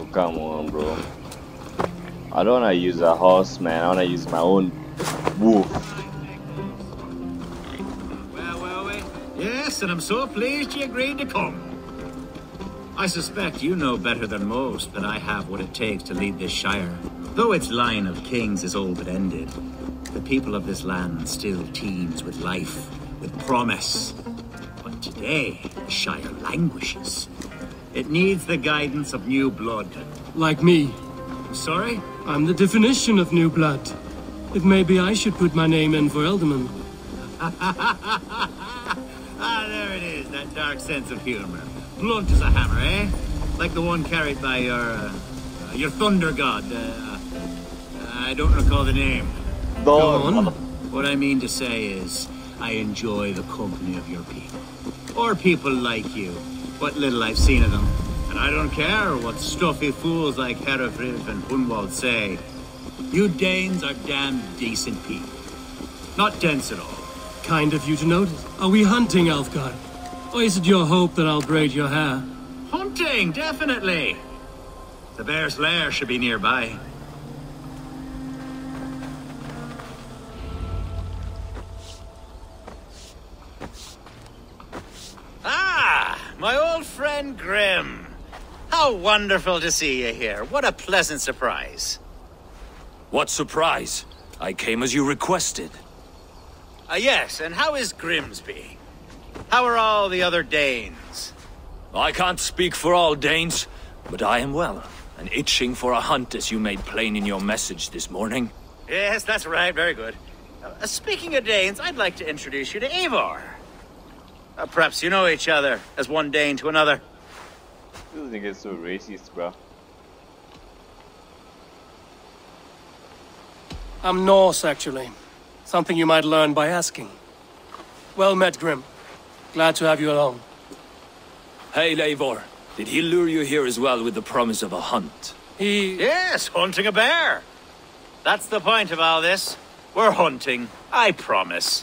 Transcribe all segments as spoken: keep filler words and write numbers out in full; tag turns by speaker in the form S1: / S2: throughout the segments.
S1: Come on, bro. I don't wanna use a horse, man. I wanna use my own wolf.
S2: Well, well, well. Yes, and I'm so pleased you agreed to come. I suspect you know better than most that I have what it takes to lead this shire. Though its line of kings is all but ended, the people of this land still teems with life, with promise. But today, the shire languishes. It needs the guidance of new blood.
S3: Like me.
S2: Sorry?
S3: I'm the definition of new blood. If maybe I should put my name in for Elderman.
S2: Ah, there it is, that dark sense of humor. Blunt as a hammer, eh? Like the one carried by your, uh, uh, your thunder god. Uh, I don't recall the name.
S3: Go on.
S2: What I mean to say is, I enjoy the company of your people. Or people like you. What little I've seen of them. And I don't care what stuffy fools like Herefrith and Hunwald say. You Danes are damn decent people. Not dense at all.
S3: Kind of you to notice. Are we hunting, Alfgar? Or is it your hope that I'll braid your hair?
S2: Hunting, definitely. The bear's lair should be nearby. Ah, my old friend Grim. How wonderful to see you here. What a pleasant surprise.
S4: What surprise? I came as you requested.
S2: Ah, uh, yes, and how is Grimsby? How are all the other Danes?
S4: I can't speak for all Danes, but I am well, and itching for a hunt as you made plain in your message this morning.
S2: Yes, that's right, very good. Uh, speaking of Danes, I'd like to introduce you to Eivor. Uh, perhaps you know each other, as one Dane to another.
S1: This doesn't get so racist, bro.
S3: I'm Norse, actually. Something you might learn by asking. Well met, Grim. Glad to have you along.
S4: Hey, Eivor. Did he lure you here as well with the promise of a hunt?
S3: He...
S2: Yes, hunting a bear. That's the point of all this. We're hunting, I promise.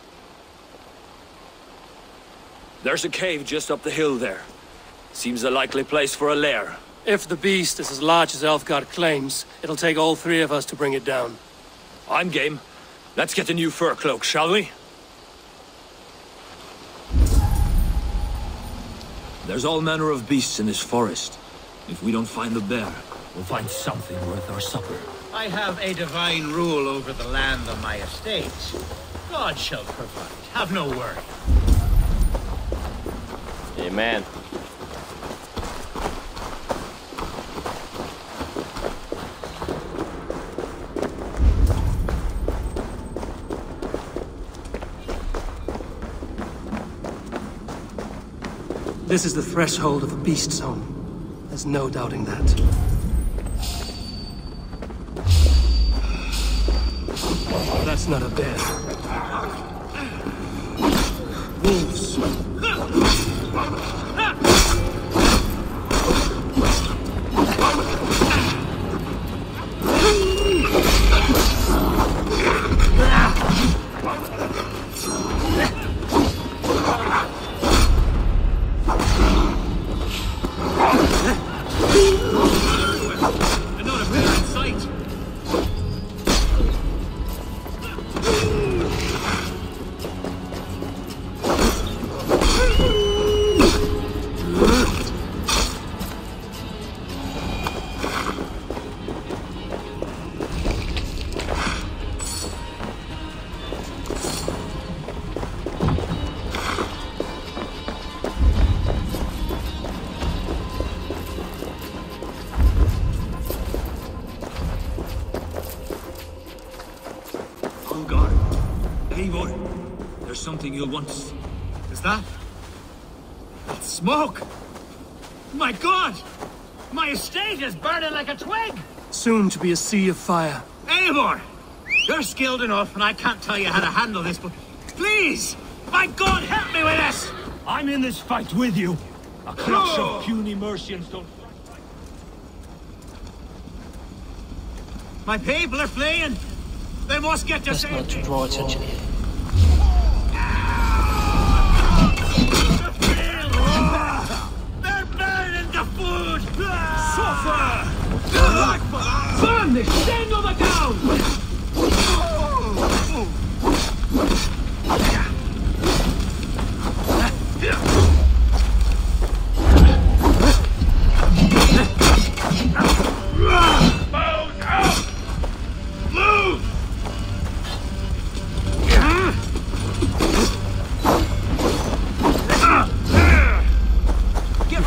S4: There's a cave just up the hill there. Seems a likely place for a lair.
S3: If the beast is as large as Elfgard claims, it'll take all three of us to bring it down.
S4: I'm game. Let's get a new fur cloak, shall we? There's all manner of beasts in this forest. If we don't find the bear, we'll find something worth our supper.
S2: I have a divine rule over the land on my estate. God shall provide. Have no worry.
S1: Amen.
S3: This is the threshold of the beast zone. There's no doubting that. That's not a bear. Wolves.
S4: Something you'll want to see.
S2: Is that? That's smoke! My God! My estate is burning like a twig!
S3: Soon to be a sea of fire.
S2: Eivor! You're skilled enough, and I can't tell you how to handle this, but please! My God, help me with this!
S4: I'm in this fight with you! A clutch
S2: Oh.
S4: of puny Mercians don't...
S2: My people are fleeing! They must get to
S3: Best not to draw attention here.
S2: They're burning the food! Suffer!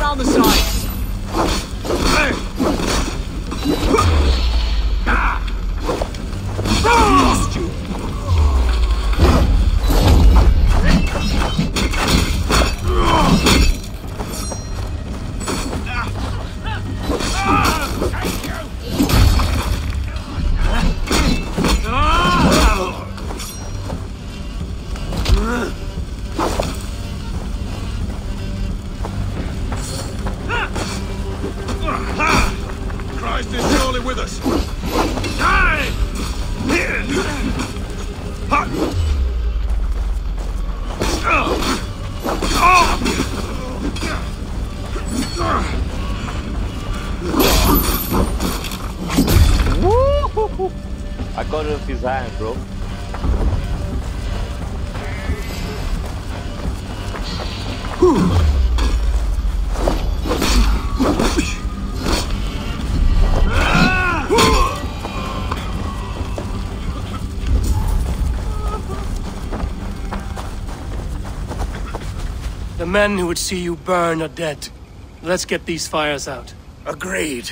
S2: round the side. Lost you.
S5: Christ is surely with us.
S2: Die!
S1: Woo! I got it off his hand, bro.
S3: The men who would see you burn are dead. Let's get these fires out.
S2: Agreed.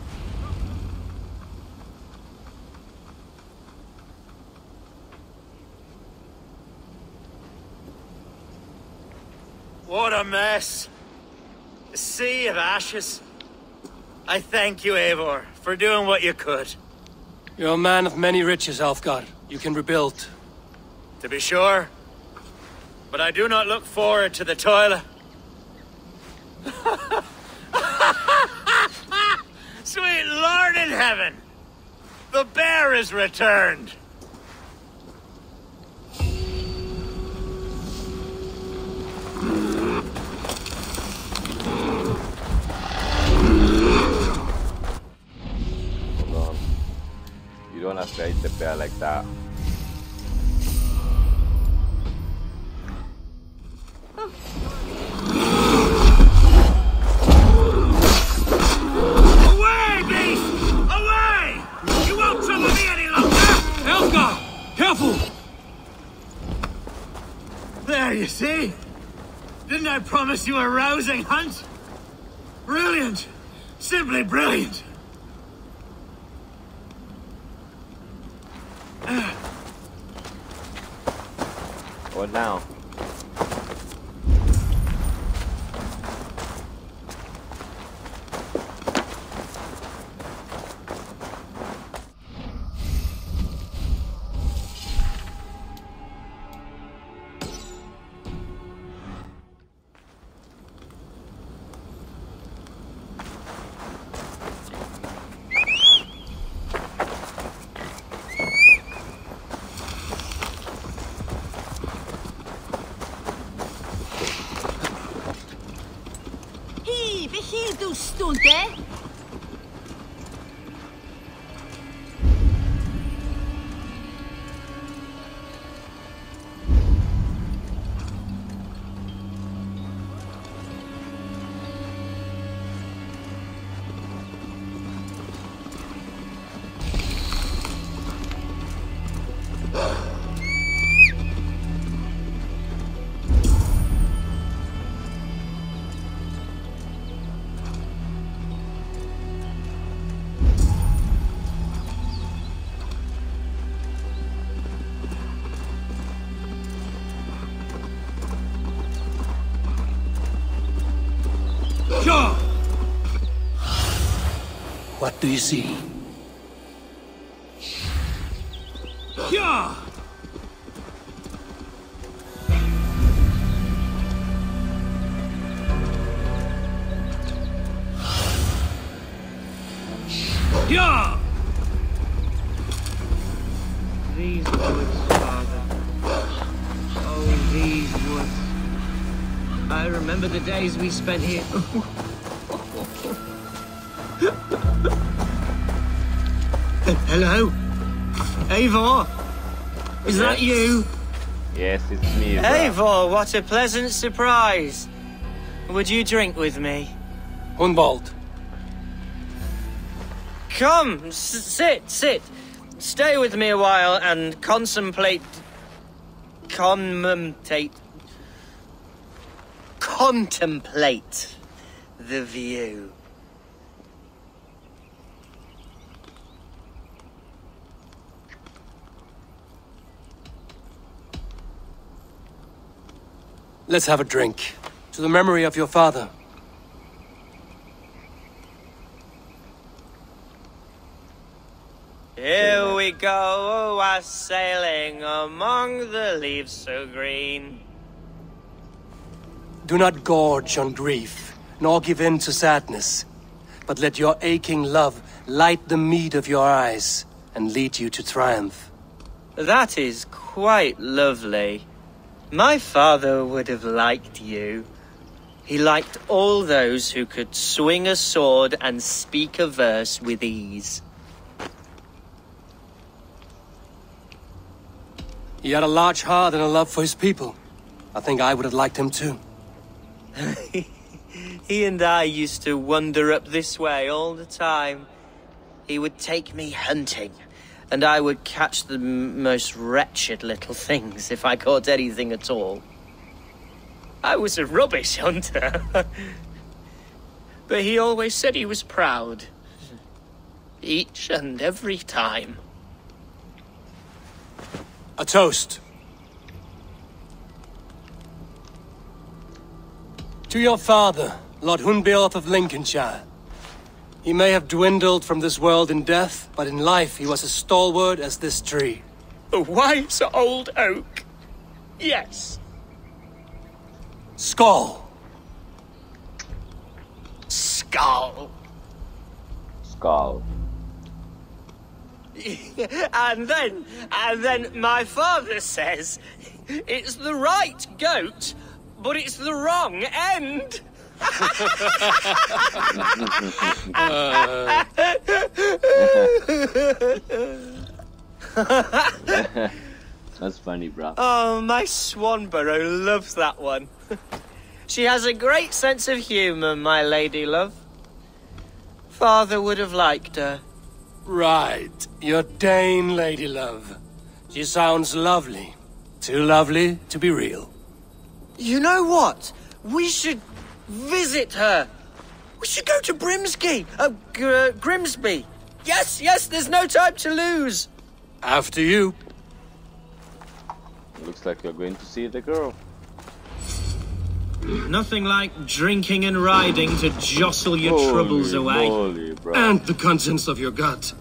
S6: What a mess. A sea of ashes. I thank you, Eivor, for doing what you could.
S3: You're a man of many riches, Alfgar. You can rebuild.
S6: To be sure. But I do not look forward to the toil. Sweet Lord in heaven! The bear is returned!
S1: Hold on. You don't have to eat the bear like that.
S2: Away, beast! Away! You won't trouble me any longer!
S3: Elfgar! Careful!
S2: There, you see? Didn't I promise you a rousing hunt? Brilliant! Simply brilliant!
S1: What now?
S7: Beheel du stunde?
S3: What do you see?
S2: Yeah! Yeah!
S8: These woods, Father. Oh, these woods. I remember the days we spent here.
S2: Hello? Eivor? Is that you?
S1: Yes, it's me. bro.
S6: Eivor, what a pleasant surprise. Would you drink with me?
S3: Hunwald.
S6: Come, s sit, sit. Stay with me a while and contemplate... Commentate... Contemplate the view.
S3: Let's have a drink. To the memory of your father.
S6: Here we go, a sailing among the leaves so green.
S3: Do not gorge on grief, nor give in to sadness, but let your aching love light the mead of your eyes and lead you to triumph.
S6: That is quite lovely. My father would have liked you. He liked all those who could swing a sword and speak a verse with ease.
S3: He had a large heart and a love for his people. I think I would have liked him too.
S6: He and I used to wander up this way all the time. He would take me hunting, and I would catch the m most wretched little things if I caught anything at all. I was a rubbish hunter. But he always said he was proud. Each and every time.
S3: A toast. To your father, Lord Hunbeorth of Lincolnshire. He may have dwindled from this world in death, but in life he was as stalwart as this tree.
S6: A wise old oak. Yes.
S3: Skull.
S6: Skull.
S1: Skull.
S6: And then, and then my father says, it's the right goat, but it's the wrong end.
S1: That's funny, bro.
S6: Oh, my Swanborough loves that one. She has a great sense of humour, my lady love. Father would have liked her.
S3: Right, your Dane lady love. She sounds lovely. Too lovely to be real.
S6: You know what? We should visit her. We should go to Brimsby. Uh, Gr Grimsby. Yes, yes, there's no time to lose.
S3: After you.
S1: Looks like you're going to see the girl.
S8: Nothing like drinking and riding to jostle your
S1: Holy
S8: troubles away.
S1: moly, bro.
S3: And the contents of your gut.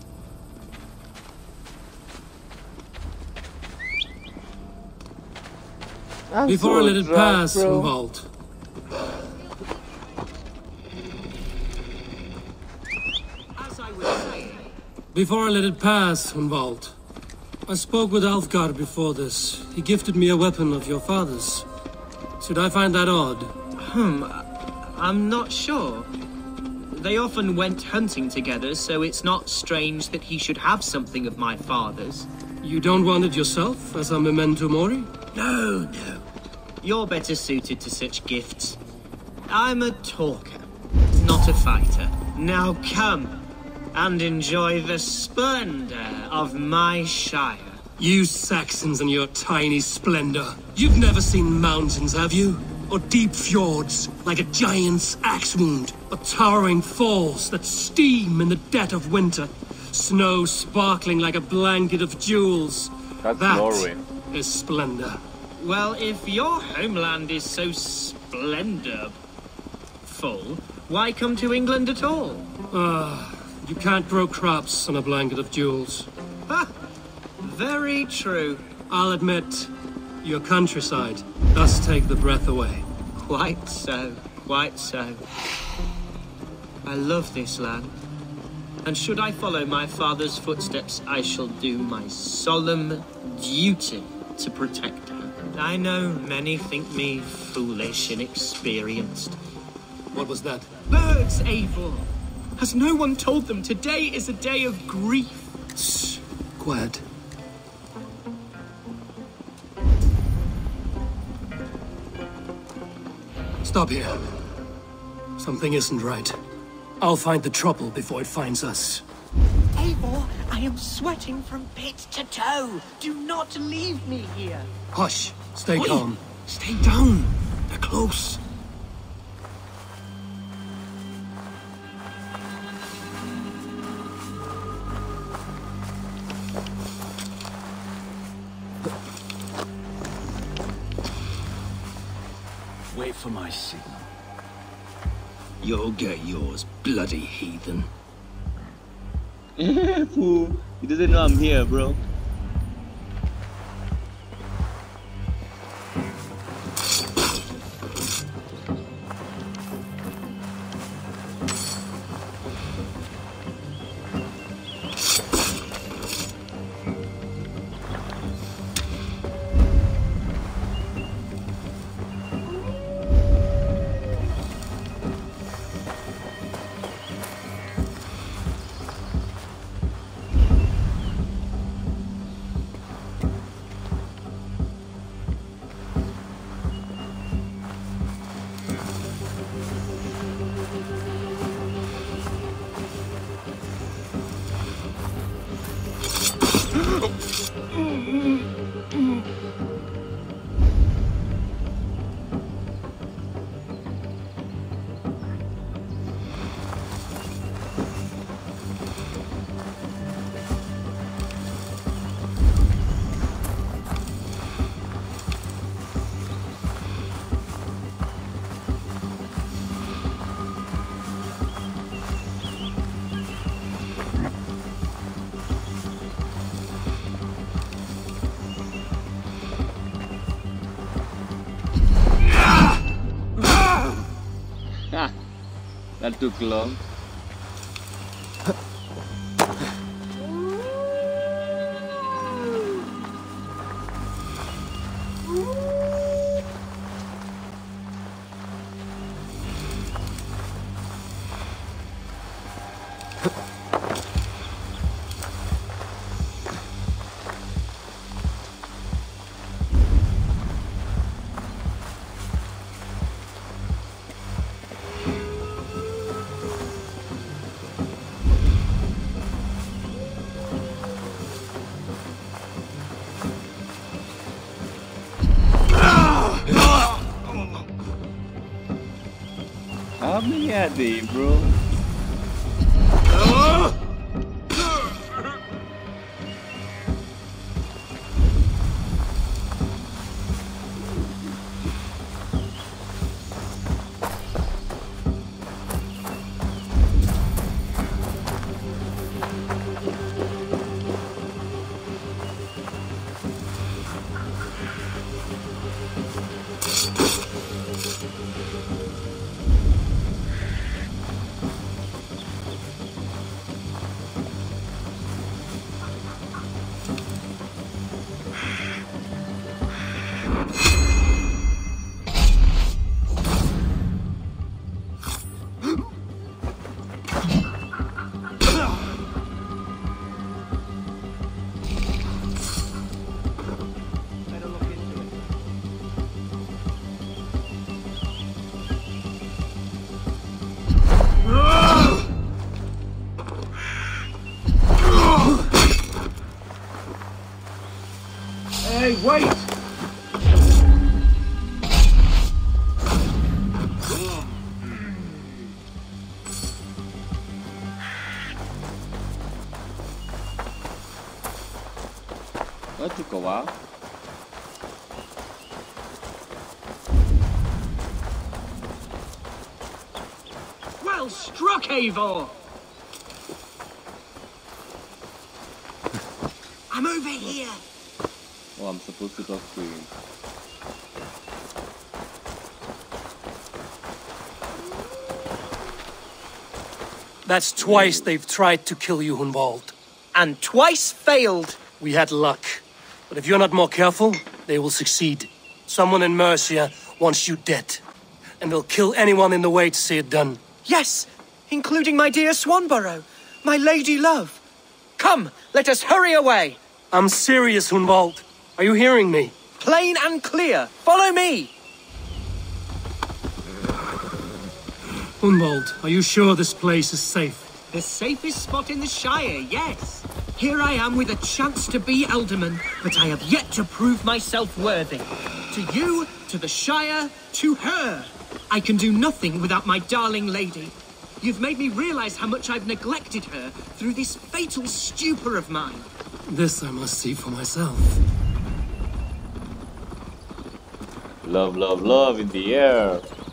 S1: I'm
S3: Before I
S1: so
S3: let it
S1: drunk,
S3: pass,
S1: bro.
S3: Vault.
S8: As I was saying,
S3: Before I let it pass, Hunwald, I spoke with Alfgar before this. He gifted me a weapon of your father's. Should I find that odd?
S8: hmm, I'm not sure. They often went hunting together, so it's not strange that he should have something of my father's.
S3: You don't want it yourself, as a memento mori?
S8: No, no. You're better suited to such gifts. I'm a talker, not a fighter. Now come and enjoy the splendor of my shire.
S3: You Saxons and your tiny splendor. You've never seen mountains, have you? Or deep fjords, like a giant's axe wound. Or towering falls that steam in the dead of winter. Snow sparkling like a blanket of jewels.
S1: That's
S3: that
S1: Norway.
S3: is splendor.
S8: Well, if your homeland is so splendor full, why come to England at all?
S3: Ah, you can't grow crops on a blanket of jewels.
S8: Ha! Very true.
S3: I'll admit, your countryside does take the breath away.
S8: Quite so, quite so. I love this land. And should I follow my father's footsteps, I shall do my solemn duty to protect her. I know many think me foolish, inexperienced.
S3: What was that?
S8: Birds, Eivor! Has no one told them today is a day of grief?
S3: Shh, quiet. Stop here. Something isn't right. I'll find the trouble before it finds us.
S9: Eivor, I am sweating from pit to toe. Do not leave me here.
S3: Hush. Stay
S9: Oi.
S3: calm. Stay down. They're close. for my signal. You'll get yours, bloody heathen.
S1: Fool. He doesn't know I'm here, bro. That took long. How many are they, bro?
S5: Hey, wait!
S1: That took a while.
S8: Well struck, Eivor!
S9: I'm over here.
S1: Oh, I'm supposed to talk to him.
S3: That's twice they've tried to kill you, Hunwald.
S6: And twice failed.
S3: We had luck. But if you're not more careful, they will succeed. Someone in Mercia wants you dead. And they'll kill anyone in the way to see it done.
S6: Yes, including my dear Swanborough, my lady love. Come, let us hurry away.
S3: I'm serious, Hunwald. Are you hearing me?
S6: Plain and clear. Follow me.
S3: Hunwald, are you sure this place is safe?
S8: The safest spot in the Shire, yes. Here I am with a chance to be Alderman, but I have yet to prove myself worthy. To you, to the Shire, to her. I can do nothing without my darling lady. You've made me realize how much I've neglected her through this fatal stupor of mine.
S3: This I must see for myself.
S1: Love, love, love in the air.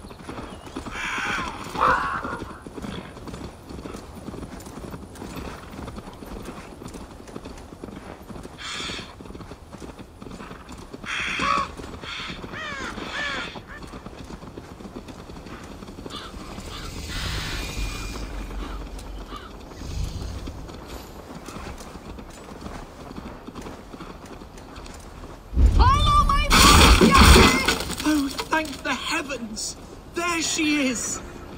S3: Oh, thank the heavens! There she is!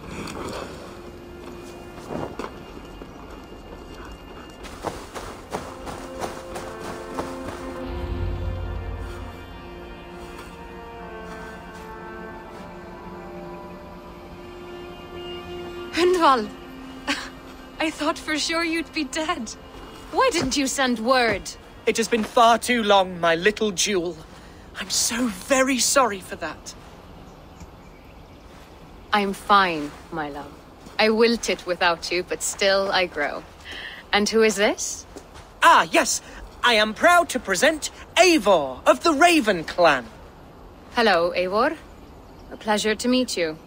S10: Hunwald! I thought for sure you'd be dead. Why didn't you send word?
S8: It has been far too long, my little jewel. I'm so very sorry for that.
S10: I'm fine, my love. I wilted without you, but still I grow. And who is this?
S8: Ah, yes. I am proud to present Eivor of the Raven Clan.
S10: Hello, Eivor. A pleasure to meet you.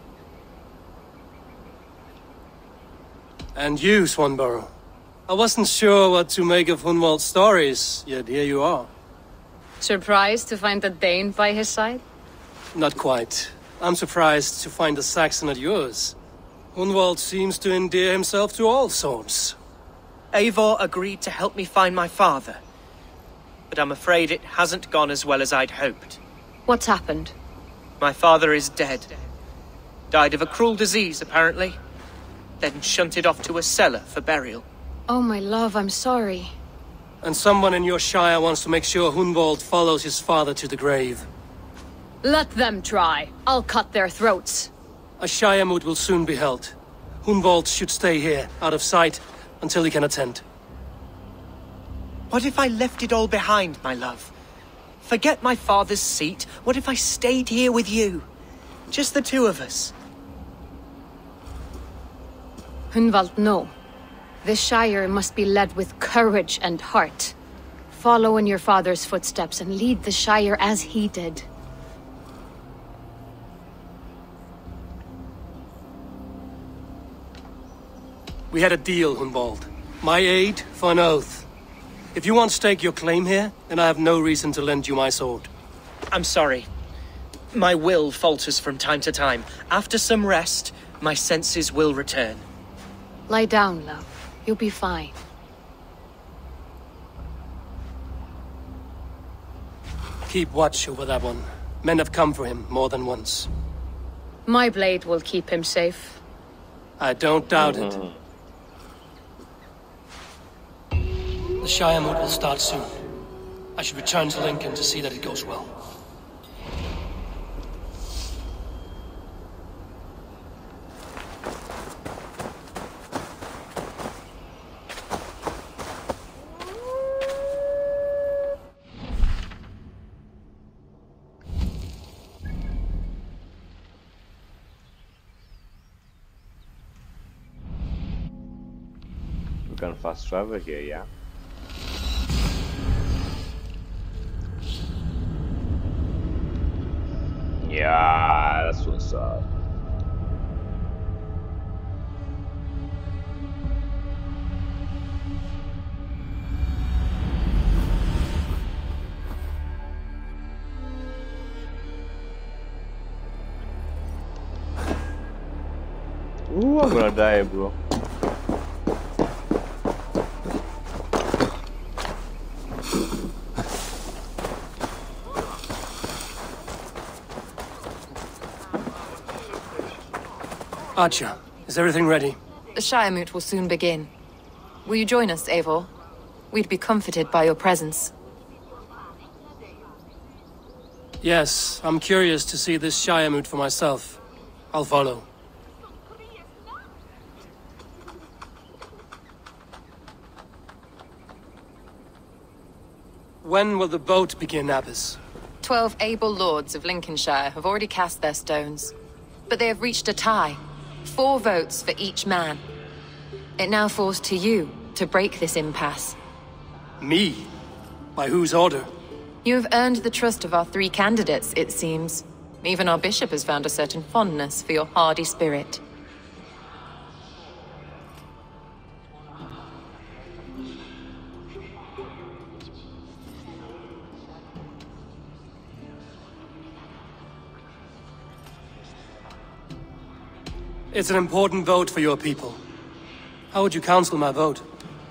S3: And you, Swanborough. I wasn't sure what to make of Hunwald's stories, yet here you are.
S10: Surprised to find a Dane by his side?
S3: Not quite. I'm surprised to find a Saxon at yours. Hunwald seems to endear himself to all sorts.
S8: Eivor agreed to help me find my father. But I'm afraid it hasn't gone as well as I'd hoped.
S10: What's happened?
S8: My father is dead. Died of a cruel disease, apparently. Then shunted off to a cellar for burial.
S10: Oh, my love, I'm sorry.
S3: And someone in your shire wants to make sure Hunwald follows his father to the grave.
S10: Let them try. I'll cut their throats.
S3: A shire moot will soon be held. Hunwald should stay here, out of sight, until he can attend.
S8: What if I left it all behind, my love? Forget my father's seat. What if I stayed here with you? Just the two of us.
S10: Hunwald, no. This shire must be led with courage and heart. Follow in your father's footsteps and lead the shire as he did.
S3: We had a deal, Hunwald. My aid for an oath. If you want to stake your claim here, then I have no reason to lend you my sword.
S8: I'm sorry. My will falters from time to time. After some rest, my senses will return.
S10: Lie down, love. You'll be fine.
S3: Keep watch over that one. Men have come for him more than once.
S10: My blade will keep him safe.
S3: I don't doubt it. The Shire Moot will start soon. I should return to Lincoln to see that it goes well.
S1: We can fast travel here, yeah? Yeah, that's what's up. Ooh, I'm gonna die, bro.
S3: Archer, is everything ready?
S11: The Shire Moot will soon begin. Will you join us, Eivor? We'd be comforted by your presence.
S3: Yes, I'm curious to see this Shire Moot for myself. I'll follow. When will the boat begin, Abbess?
S11: Twelve able lords of Lincolnshire have already cast their stones. But they have reached a tie. Four votes for each man. It now falls to you to break this impasse.
S3: Me? By whose order?
S11: You have earned the trust of our three candidates, it seems. Even our bishop has found a certain fondness for your hardy spirit.
S3: It's an important vote for your people. How would you counsel my vote?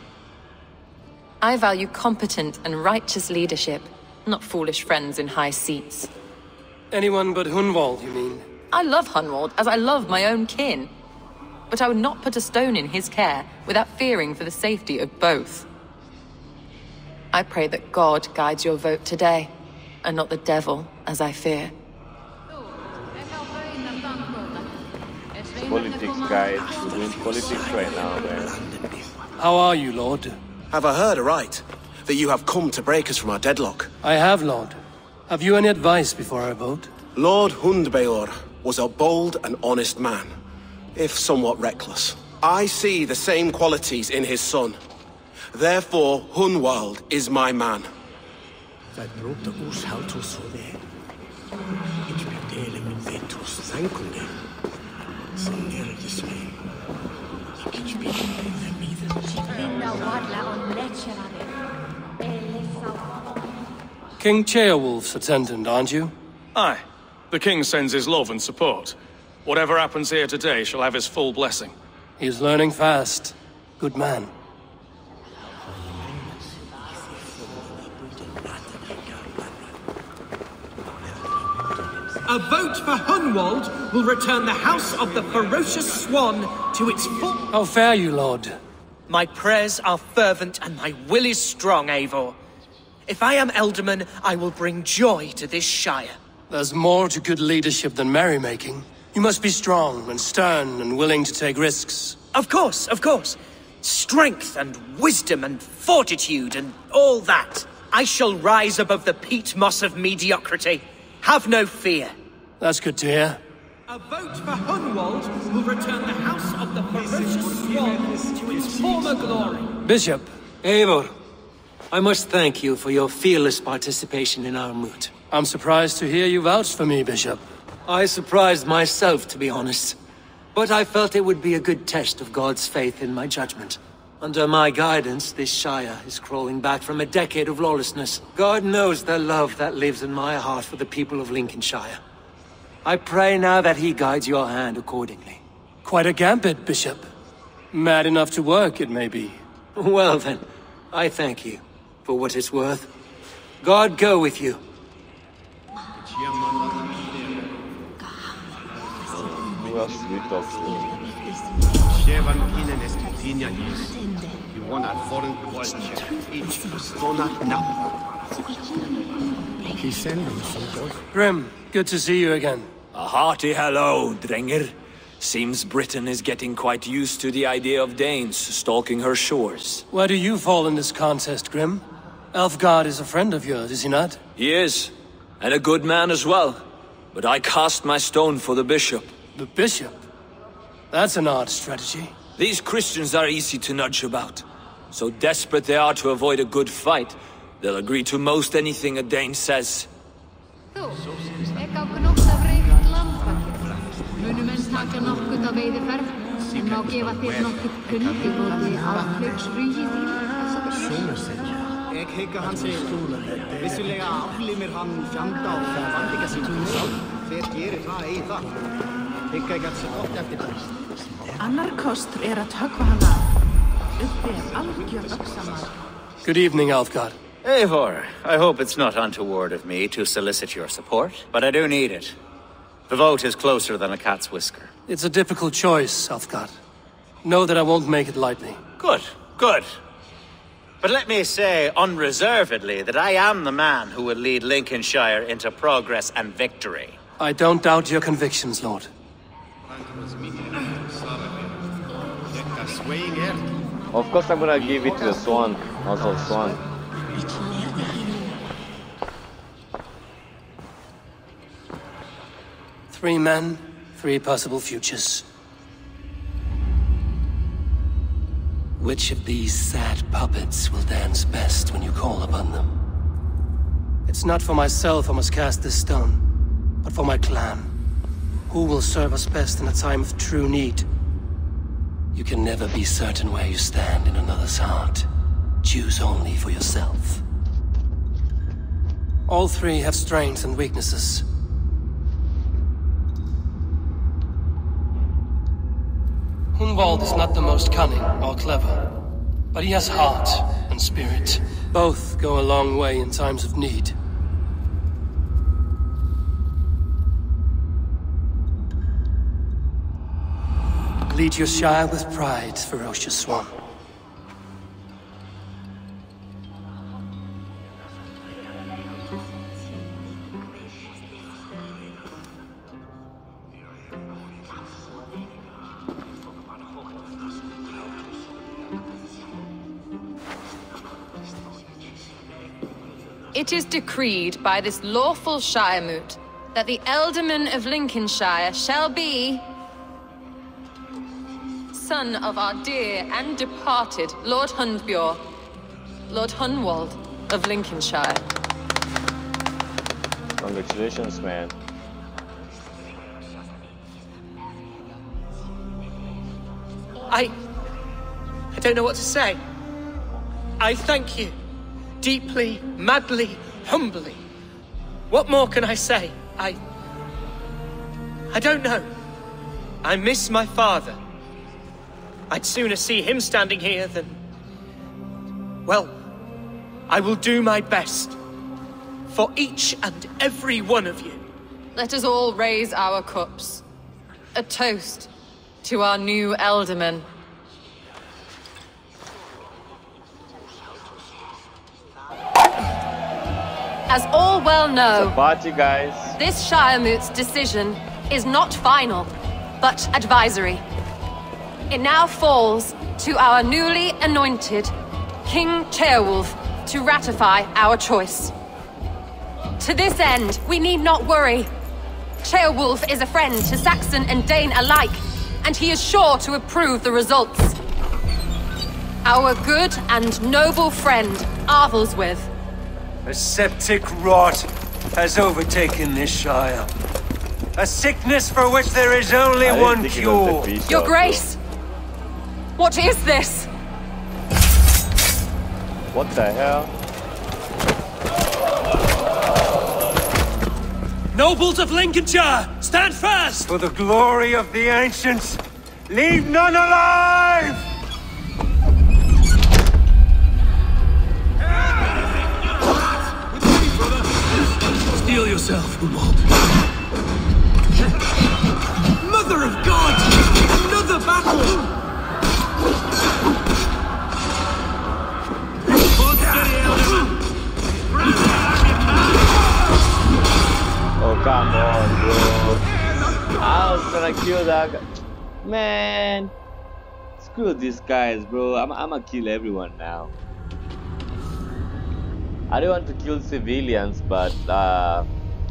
S11: I value competent and righteous leadership, not foolish friends in high seats.
S3: Anyone but Hunwald, you mean?
S11: I love Hunwald, as I love my own kin. But I would not put a stone in his care without fearing for the safety of both. I pray that God guides your vote today, and not the devil, as I fear.
S1: Politics, guys. We're doing politics right now, man.
S3: How are you, Lord?
S12: Have I heard aright? That you have come to break us from our deadlock?
S3: I have, Lord. Have you any advice before I vote?
S12: Lord Hundbaelor was a bold and honest man, if somewhat reckless. I see the same qualities in his son. Therefore, Hunwald is my man.
S3: King Ceolwulf's attendant, aren't you?
S13: Aye. The king sends his love and support. Whatever happens here today shall have his full blessing.
S3: He's learning fast. Good man.
S9: A vote for Hunwald will return the House of the Ferocious Swan to its full...
S3: How fare you, Lord?
S8: My prayers are fervent and my will is strong, Eivor. If I am Elderman, I will bring joy to this Shire.
S3: There's more to good leadership than merrymaking. You must be strong and stern and willing to take risks.
S8: Of course, of course. Strength and wisdom and fortitude and all that. I shall rise above the peat moss of mediocrity. Have no fear.
S3: That's good to hear.
S9: A vote for Hunwald will return the House of the Ferocious Swan to its former glory.
S3: Bishop.
S14: Eivor, I must thank you for your fearless participation in our moot.
S3: I'm surprised to hear you vouch for me, Bishop.
S14: I surprised myself, to be honest. But I felt it would be a good test of God's faith in my judgment. Under my guidance, this Shire is crawling back from a decade of lawlessness. God knows the love that lives in my heart for the people of Lincolnshire. I pray now that he guides your hand accordingly.
S3: Quite a gambit, Bishop. Mad enough to work, it may be.
S14: Well then, I thank you, for what it's worth. God go with you.
S1: Who else do we talk to?
S3: Grim, good to see you again.
S4: A hearty hello, Drengr. Seems Britain is getting quite used to the idea of Danes stalking her shores.
S3: Where do you fall in this contest, Grim? Elfgard is a friend of yours, is he not?
S4: He is, and a good man as well. But I cast my stone for the bishop.
S3: The bishop? That's an odd strategy.
S4: These Christians are easy to nudge about. So desperate they are to avoid a good fight, they'll agree to most anything a Dane says.
S15: Annar kostur er að höggva hann af. Uppi er algjör öxamar.
S3: Good evening, Alfgard.
S2: Eivor, I hope it's not untoward of me to solicit your support, but I do need it. The vote is closer than a cat's whisker.
S3: It's a difficult choice, Alfgard. Know that I won't make it lightly.
S2: Good, good. But let me say unreservedly that I am the man who will lead Lincolnshire into progress and victory.
S3: I don't doubt your convictions, Lord.
S1: Of course I'm gonna give it to the Swan, House of Swan.
S3: Three men, three possible futures. Which of these sad puppets will dance best when you call upon them? It's not for myself I must cast this stone, but for my clan. Who will serve us best in a time of true need? You can never be certain where you stand in another's heart. Choose only for yourself. All three have strengths and weaknesses. Hunwald is not the most cunning or clever, but he has heart and spirit. Both go a long way in times of need. Lead your Shire with pride, ferocious Swan.
S11: It is decreed by this lawful Shiremoot that the Ealdorman of Lincolnshire shall be son of our dear and departed Lord Hundbjorn, Lord Hunwald of Lincolnshire.
S1: Congratulations, man.
S8: I... I don't know what to say. I thank you. Deeply, madly, humbly. What more can I say? I... I don't know. I miss my father. I'd sooner see him standing here than... Well, I will do my best. For each and every one of you.
S11: Let us all raise our cups. A toast to our new Ealdorman. As all well know,
S1: it's a party, guys.
S11: This Shiremoot's decision is not final, but advisory. It now falls to our newly anointed King Ceolwulf to ratify our choice. To this end, we need not worry. Ceolwulf is a friend to Saxon and Dane alike, and he is sure to approve the results. Our good and noble friend, Arthelswith.
S14: A septic rot has overtaken this Shire. A sickness for which there is only one cure.
S11: Your Grace! What is this?
S1: What the hell?
S3: Nobles of Lincolnshire, stand fast!
S14: For the glory of the ancients, leave none alive!
S3: Steel yourself, Hunwald.
S9: Mother of God! Another battle!
S1: Oh, come on, bro. I was gonna kill that guy. Man. Screw these guys, bro. I'm, I'm gonna kill everyone now. I don't want to kill civilians, but uh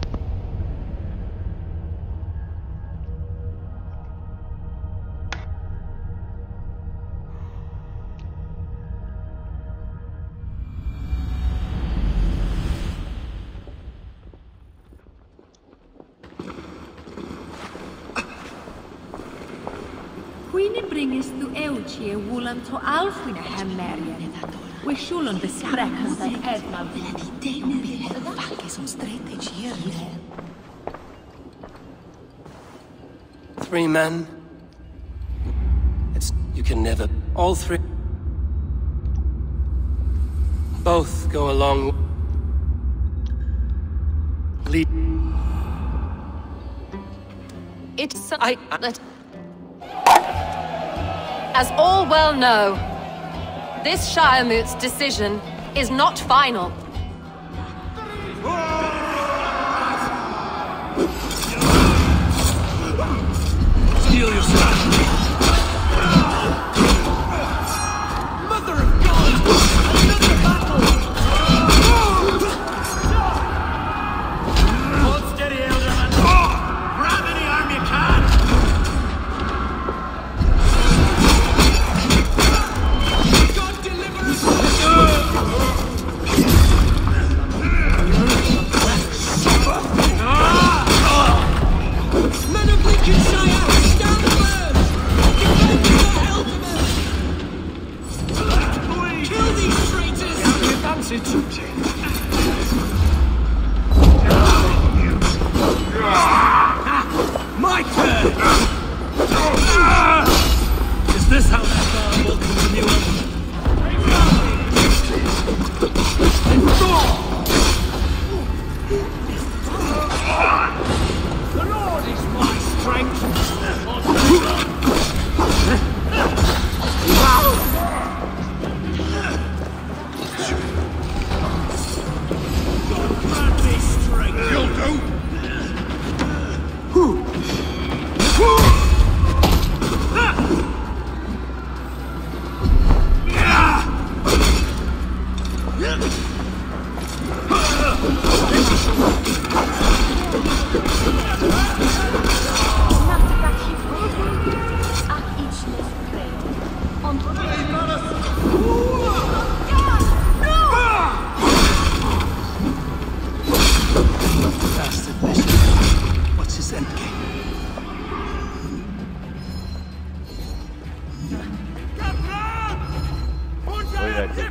S15: Queenie bringest du Euchi e Wulan to Alfwine Hemmerian. We shouldn't be sprechen that Edmund.
S3: Three men. It's... you can never... All three... Both go along... Lead...
S11: It's... I... Let... As all well know, this Shiremoot's decision is not final.
S3: Steel yourself!
S9: Mother of God! Another battle! Hold steady, Ealdorman! Grab any arm you can! God deliver us! Men of Lincolnshire, stand firm!
S1: Pathetic.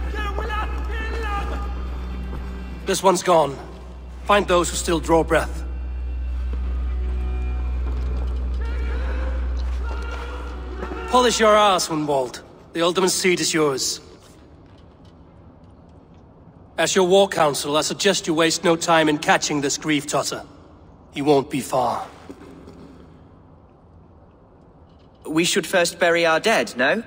S3: This one's gone. Find those who still draw breath. Polish your ass, Hunwald. The ultimate seat is yours. As your war council, I suggest you waste no time in catching this grief tosser. He won't be far.
S6: We should first bury our dead, no?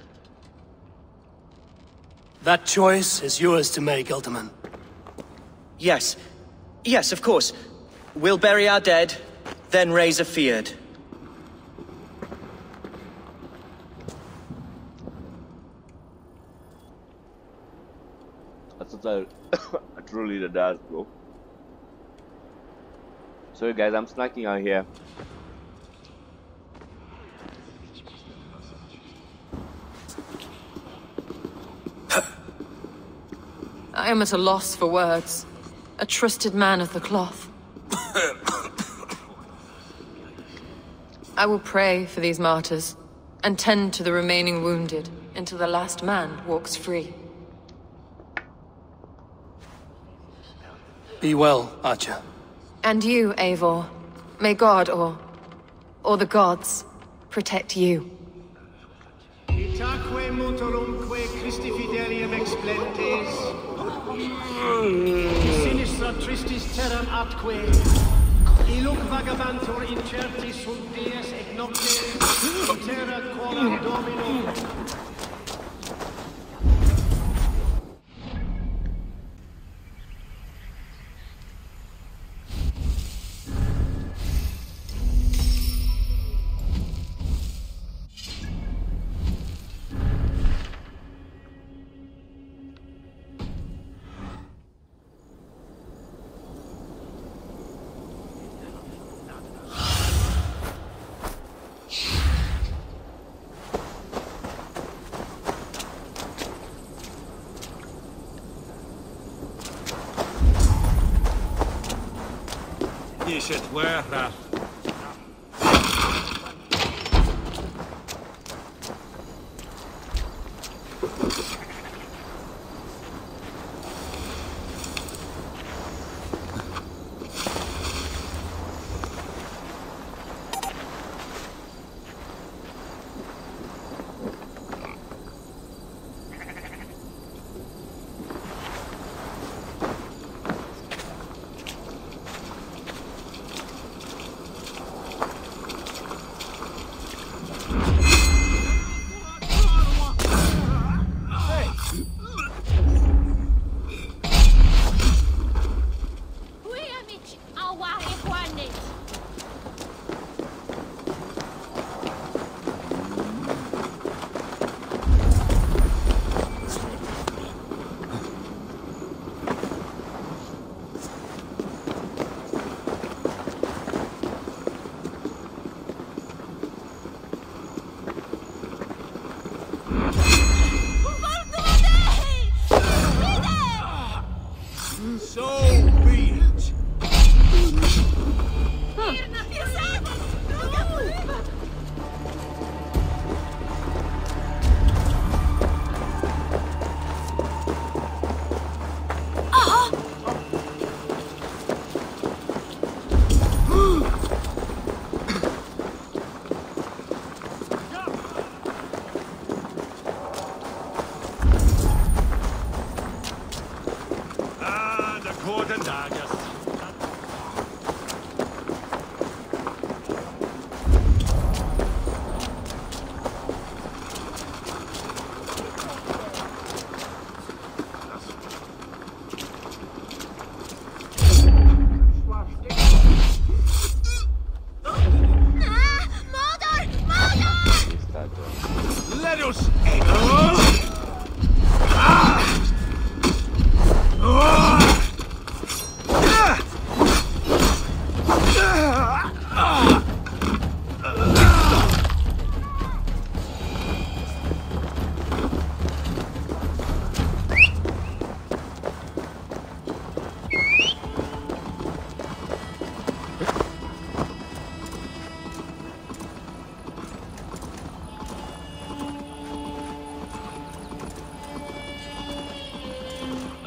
S3: That choice is yours to make, Ultiman.
S6: Yes. Yes, of course. We'll bury our dead, then raise a feared.
S1: That's what a, a true leader does, bro. Sorry guys, I'm snacking out here.
S11: I am at a loss for words. A trusted man of the cloth. I will pray for these martyrs, and tend to the remaining wounded until the last man walks free.
S3: Be well, Archer.
S11: And you, Eivor. May God, or... or the gods, protect you.
S16: Itaque motorumque Christi fidelium explentes. Sinistra tristis terram atque. Iluc vagabantur incertis sunt dies et noctes. Terra quolam Domino.
S2: Shit, where that?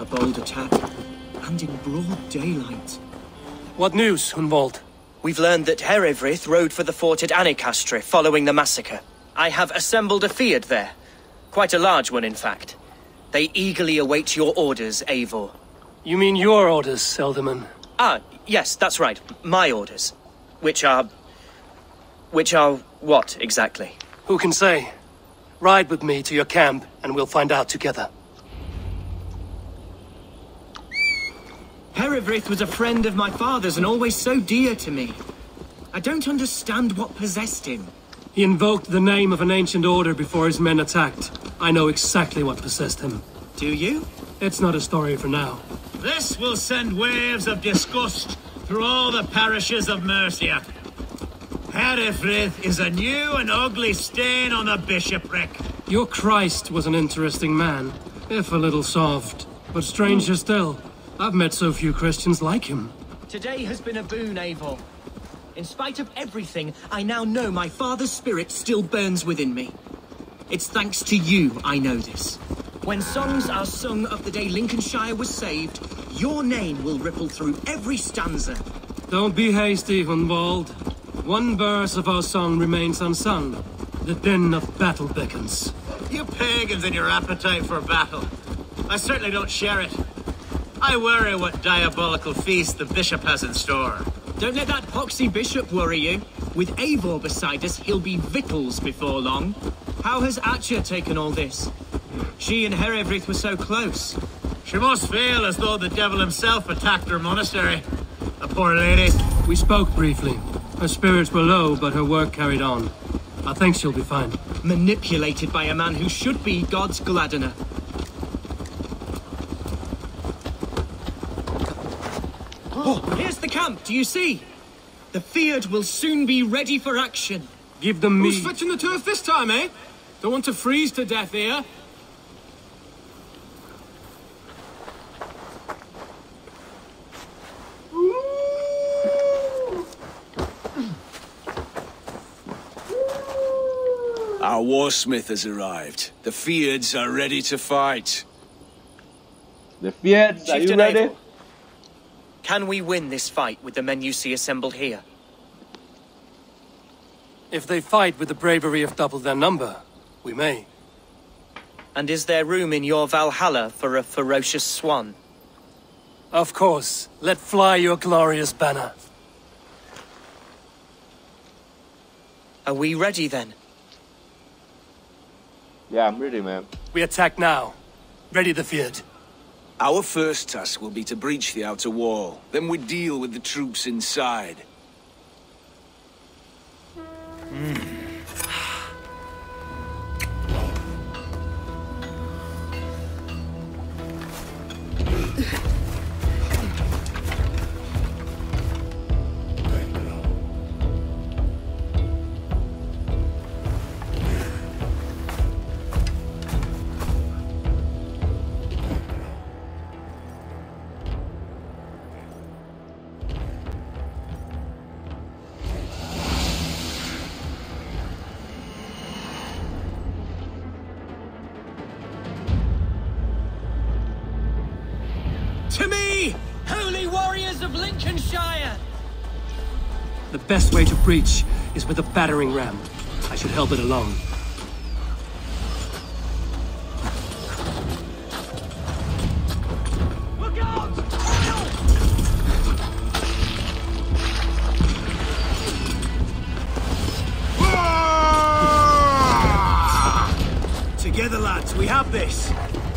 S8: bold attack, and in broad daylight.
S3: What news, Hunwald?
S6: We've learned that Herewrith rode for the fort at Annikastre following the massacre. I have assembled a Fyrd there. Quite a large one, in fact. They eagerly await your orders, Eivor.
S3: You mean your orders, Elderman?
S6: Ah, yes, that's right. My orders. Which are... Which are what, exactly?
S3: Who can say? Ride with me to your camp, and we'll find out together.
S8: Herewrith was a friend of my father's and always so dear to me. I don't understand what possessed him.
S3: He invoked the name of an ancient order before his men attacked. I know exactly what possessed him.
S8: Do you?
S3: It's not a story for now.
S2: This will send waves of disgust through all the parishes of Mercia. Herewrith is a new and ugly stain on the bishopric.
S3: Your Christ was an interesting man, if a little soft. But stranger still, I've met so few Christians like him.
S8: Today has been a boon, Eivor. In spite of everything, I now know my father's spirit still burns within me. It's thanks to you I know this. When songs are sung of the day Lincolnshire was saved, your name will ripple through every stanza.
S3: Don't be hasty, Hunwald. One verse of our song remains unsung. The din of battle beckons.
S2: You pagans and your appetite for battle. I certainly don't share it. I worry what diabolical feast the bishop has in store.
S8: Don't let that poxy bishop worry you. With Eivor beside us, he'll be victuals before long. How has Atya taken all this? She and Herewrith were so close.
S2: She must feel as though the devil himself attacked her monastery. The poor lady.
S3: We spoke briefly. Her spirits were low, but her work carried on. I think she'll be fine.
S8: Manipulated by a man who should be God's gladdener. Oh, here's the camp, do you see? The Fyrd will soon be ready for action.
S3: Give them me.
S9: Who's fetching the turf this time, eh? Don't want to freeze to death here.
S17: Our warsmith has arrived. The Fyrds are ready to fight.
S1: The Fyrds, are you ready?
S6: Eivor, can we win this fight with the men you see assembled here?
S3: If they fight with the bravery of double their number, we may.
S6: And is there room in your Valhalla for a ferocious swan?
S3: Of course. Let fly your glorious banner.
S6: Are we ready then?
S1: Yeah, I'm ready, man.
S3: We attack now. Ready the Fyrd.
S17: Our first task will be to breach the outer wall. Then we deal with the troops inside.
S3: Mm.
S8: To me, holy warriors of Lincolnshire!
S3: The best way to breach is with a battering ram. I should help it along.
S9: Look out!
S2: Together, lads, we have this.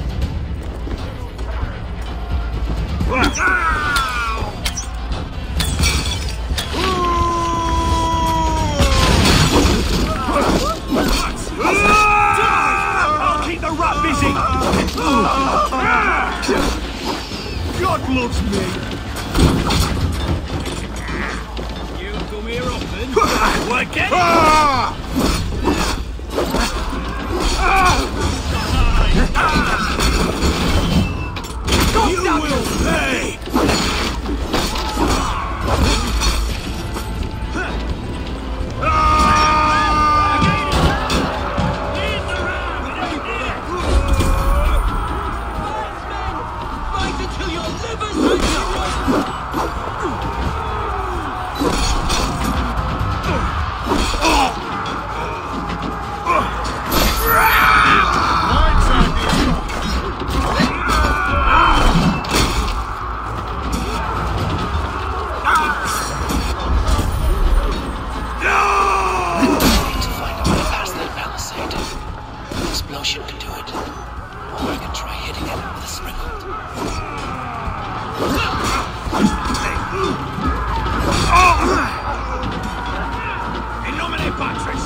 S9: I'll keep the rat busy! God loves me!
S2: You come here often? Work it?
S9: You will pay!
S14: explosion could do it. Or I could try hitting it with a springboard.
S17: In nomine Patris!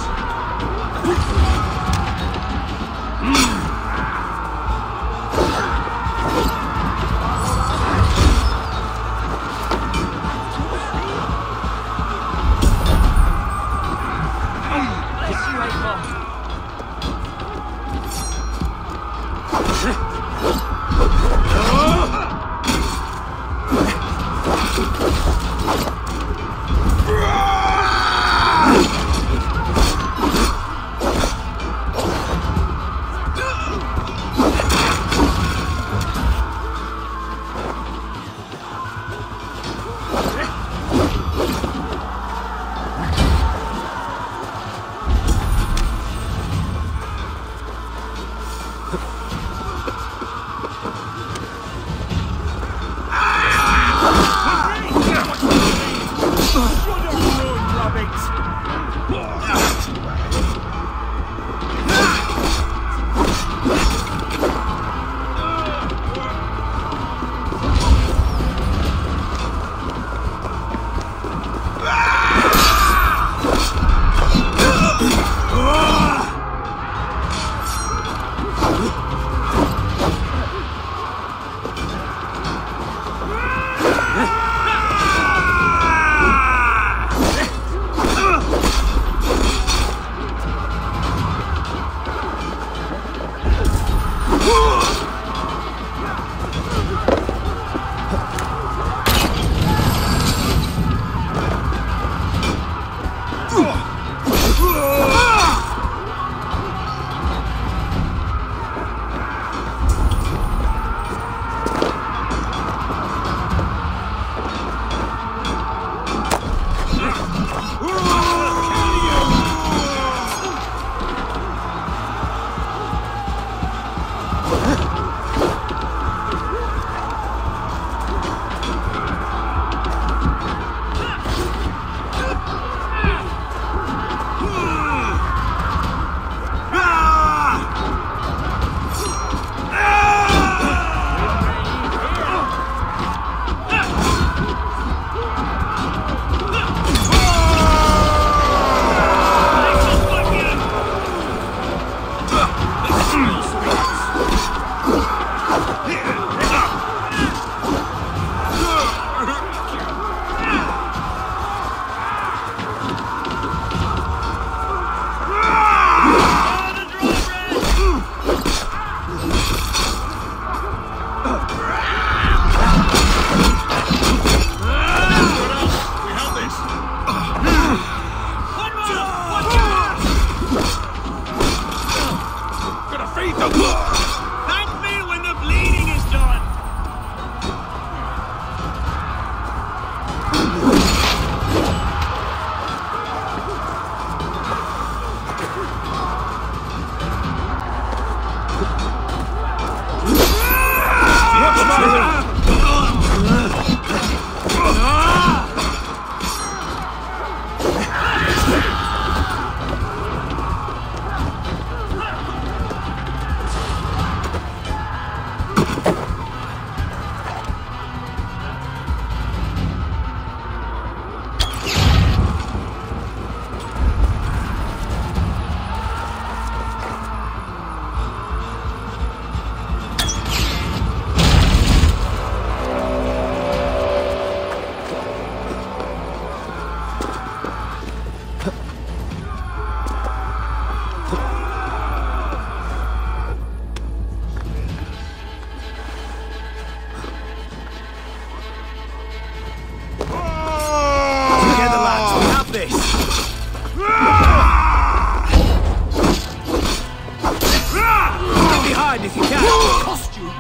S17: if you can. Cost you.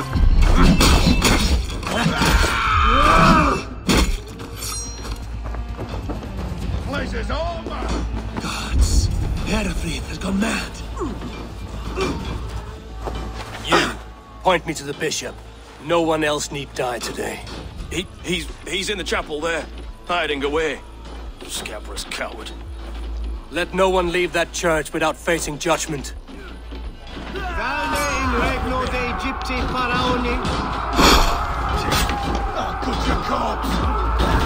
S17: Place is over.
S3: Gods, Herefrith has gone mad. You, point me to the bishop. No one else need die today.
S13: He, he's, he's in the chapel there, hiding away. Scabrous coward.
S3: Let no one leave that church without facing judgment.
S16: Egypti Pharaoni.
S12: Oh, good your corpse!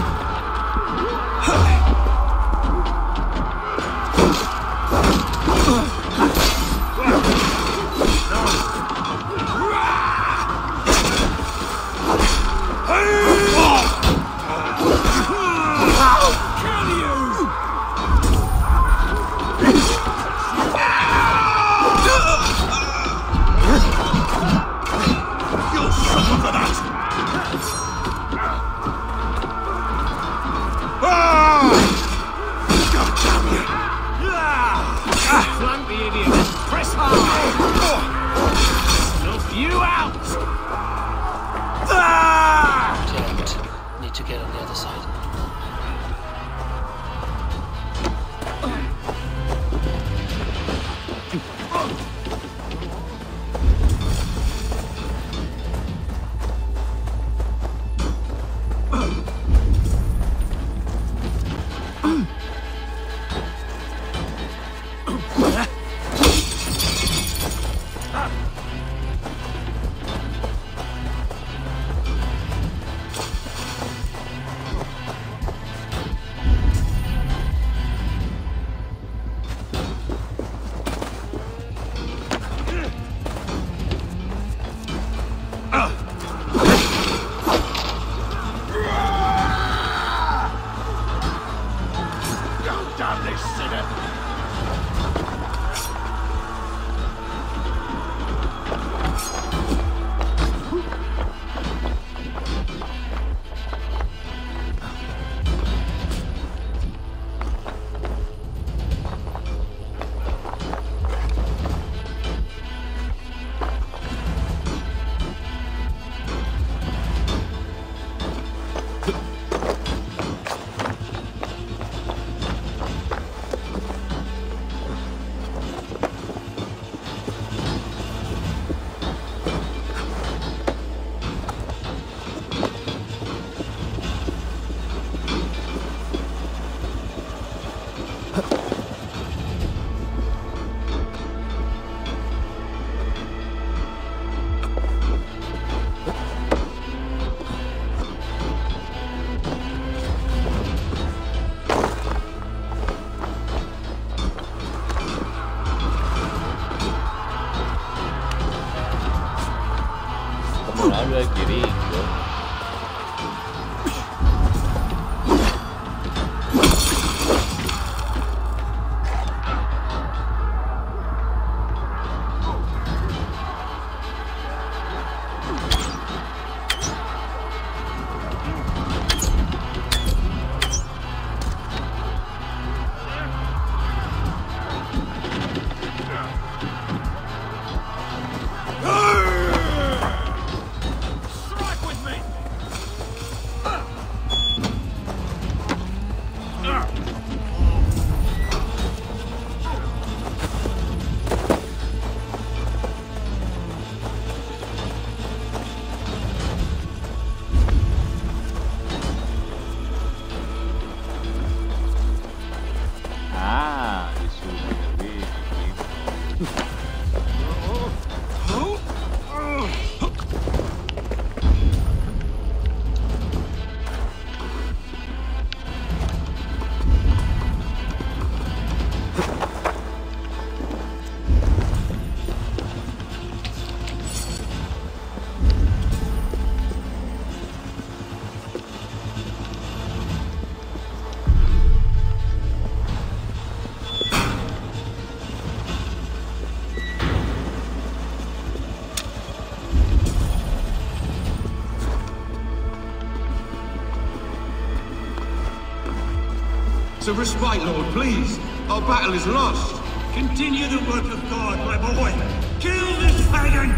S5: A respite, Lord, please. Our battle is lost.
S16: Continue the work of God, my boy. Kill this pagan!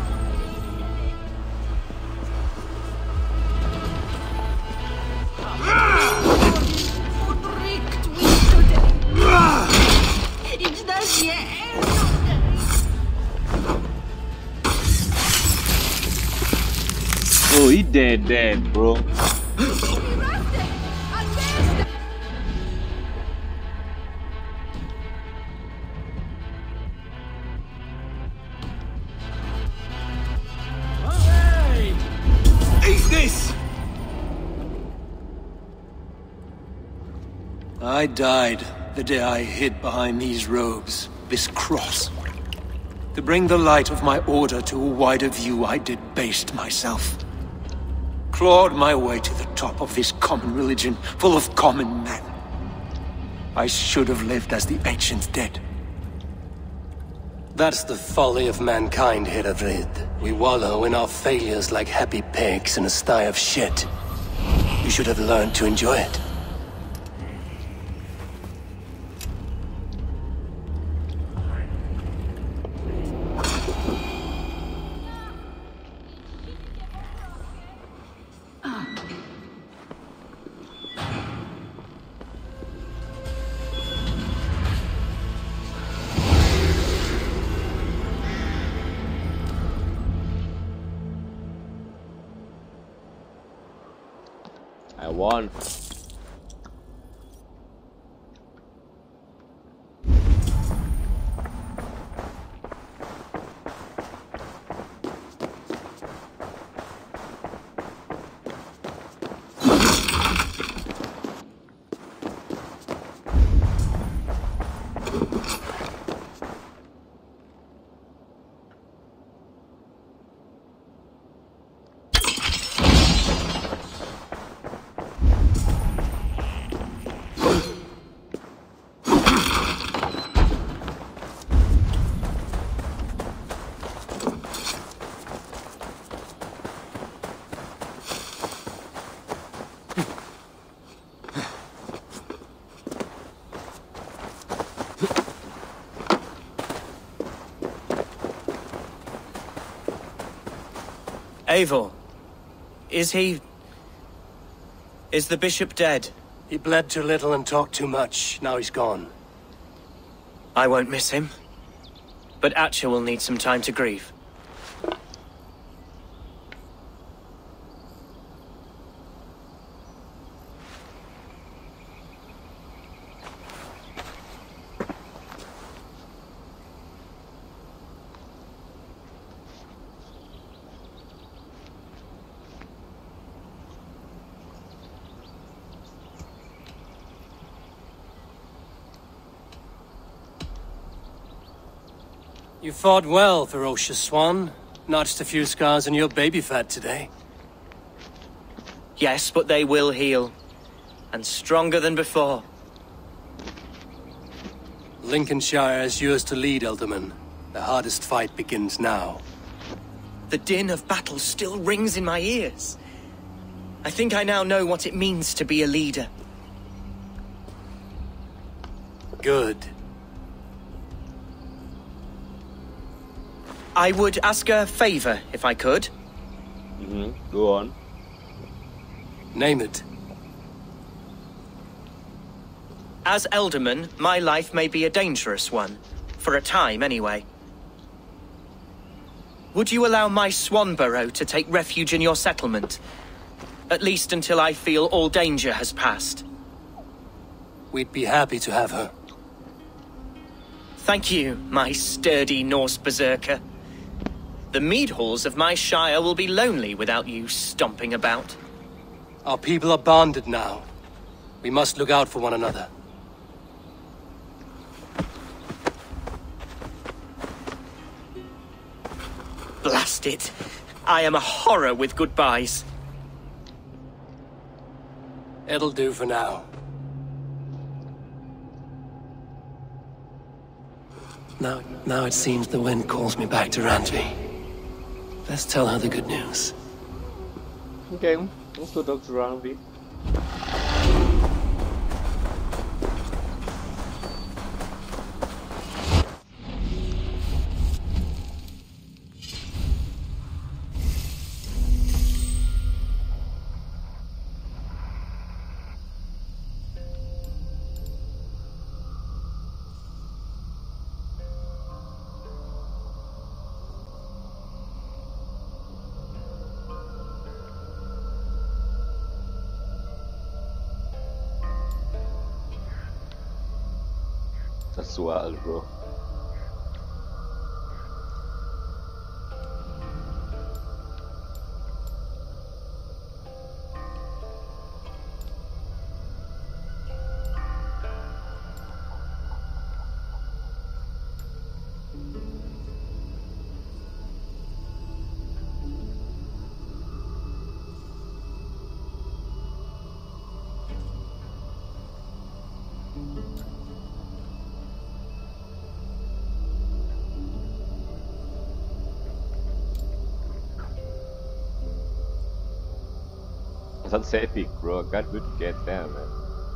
S1: Oh, he dead, dead, bro.
S14: I died the day I hid behind these robes, this cross. To bring the light of my order to a wider view, I debased myself. Clawed my way to the top of this common religion, full of common men. I should have lived as the ancients did.
S3: That's the folly of mankind, Heravrid. We wallow in our failures like happy pigs in a sty of shit. You should have learned to enjoy it.
S1: I won.
S6: Eivor, is he... is the bishop dead?
S3: He bled too little and talked too much. Now he's gone.
S6: I won't miss him. But Atcha will need some time to grieve.
S3: You fought well, ferocious swan. Notched a few scars on your baby fat today.
S6: Yes, but they will heal. And stronger than before.
S3: Lincolnshire is yours to lead, Elderman. The hardest fight begins now.
S6: The din of battle still rings in my ears. I think I now know what it means to be a leader.
S3: Good.
S6: I would ask a favor, if I could.
S1: Mm-hmm. Go on.
S3: Name it.
S6: As Elderman, my life may be a dangerous one. For a time, anyway. Would you allow my Swanborough to take refuge in your settlement? At least until I feel all danger has passed.
S3: We'd be happy to have her.
S6: Thank you, my sturdy Norse berserker. The mead halls of my shire will be lonely without you stomping about.
S3: Our people are bonded now. We must look out for one another.
S6: Blast it. I am a horror with goodbyes.
S3: It'll do for now. Now, now it seems the wind calls me back to Randvi. Let's tell her the good news.
S1: Okay, let's go talk to Randvi. That's wild, bro. such epic, bro. I can't wait to get there, man.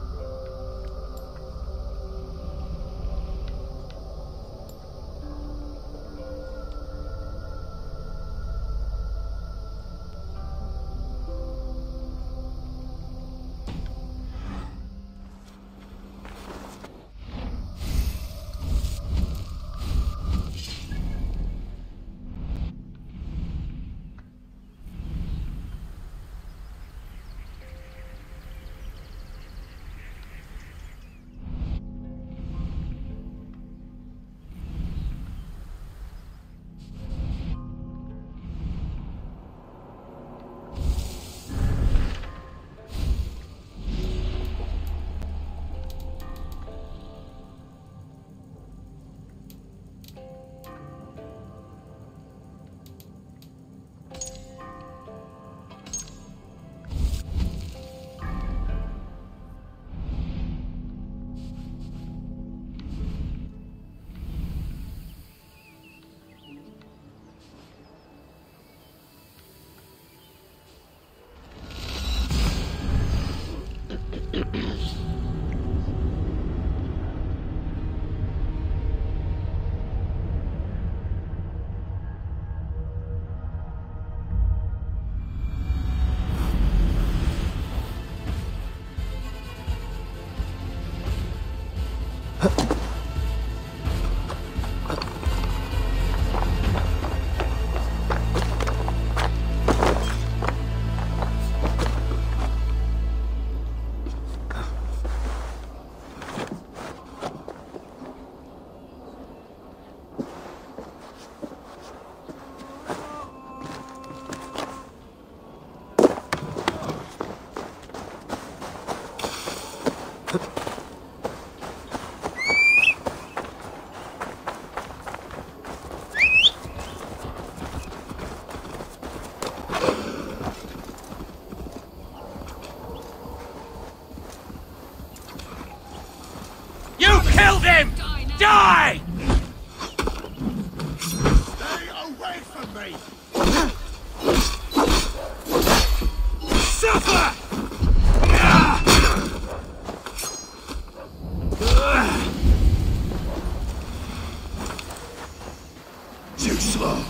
S4: Kill them! Die!
S5: Stay away from me!
S4: Suffer!
S5: Too slow.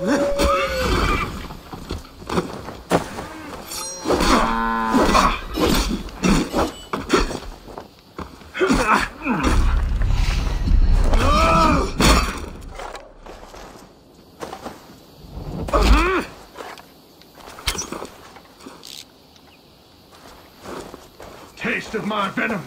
S5: Taste of my venom.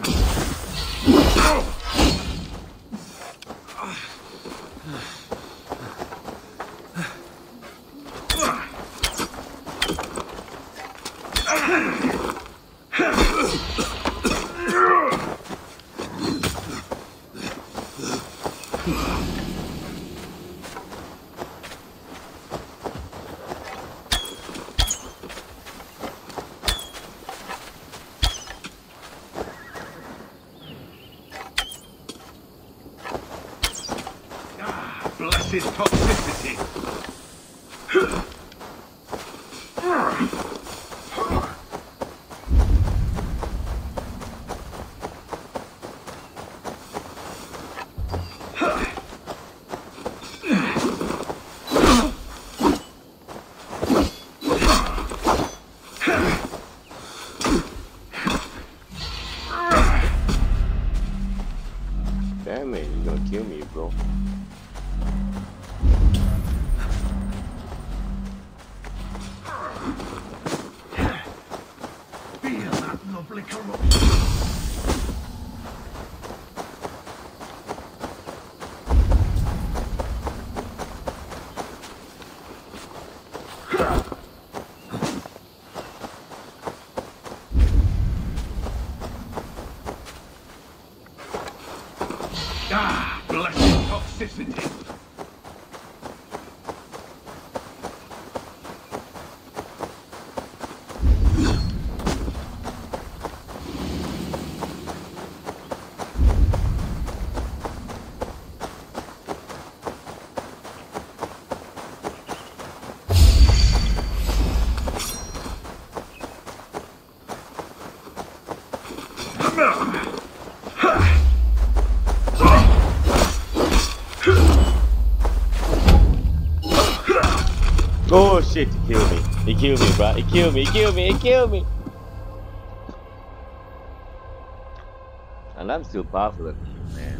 S5: Blessed toxicity.
S1: Damn it, you're gonna kill me, bro.
S5: Feel that lovely corruption. Ah, blessed toxicity.
S1: Oh shit, he killed me. He killed me, bro. He killed me, he killed me, he killed me. And I'm still powerful than you, man.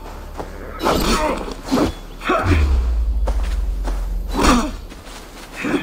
S5: Huh?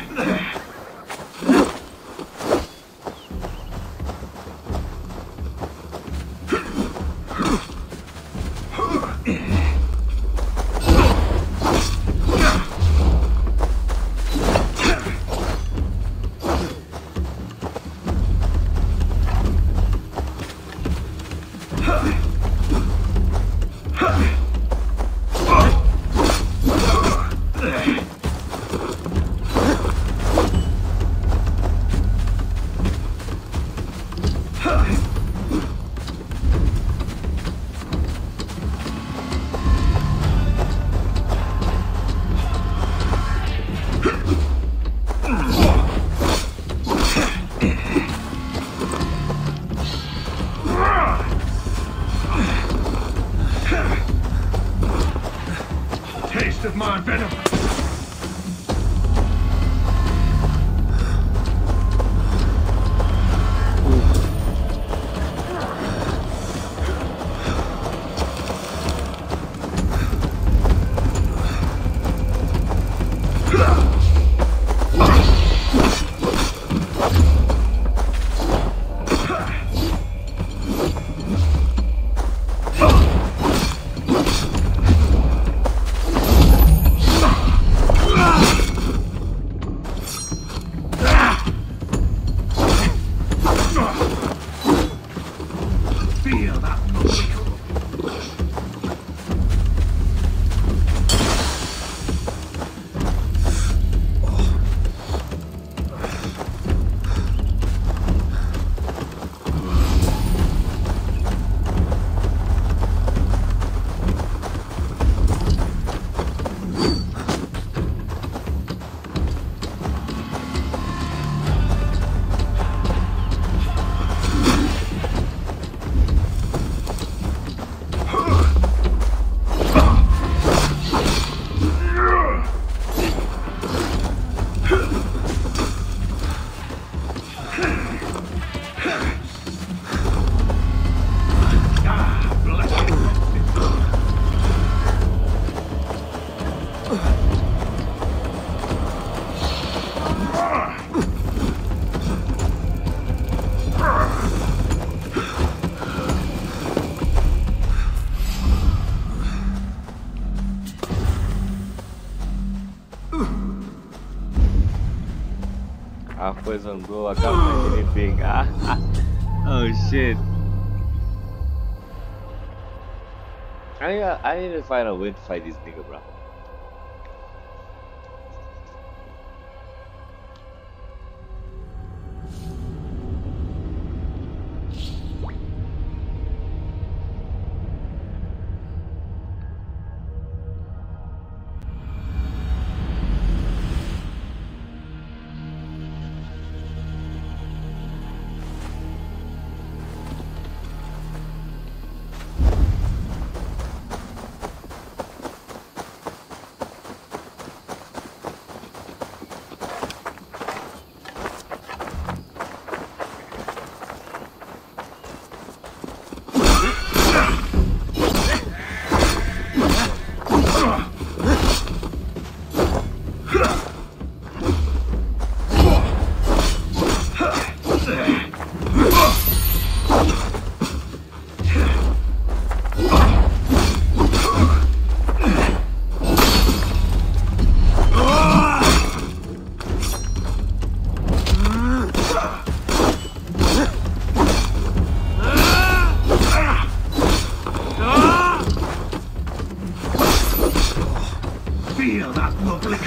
S1: Ah, poison, bro. I can't find anything. Ah, ah. Oh shit. I need, I need to find a way to fight this nigga, bro.
S16: Feel that lovely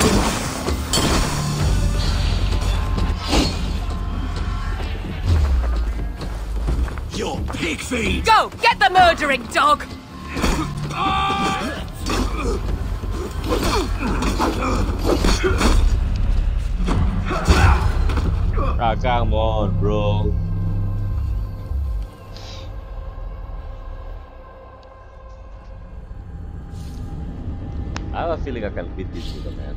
S9: Your pig feed!
S11: Go! Get the murdering dog!
S1: Ah, come on, bro. I have a feeling I can beat this nigga, man.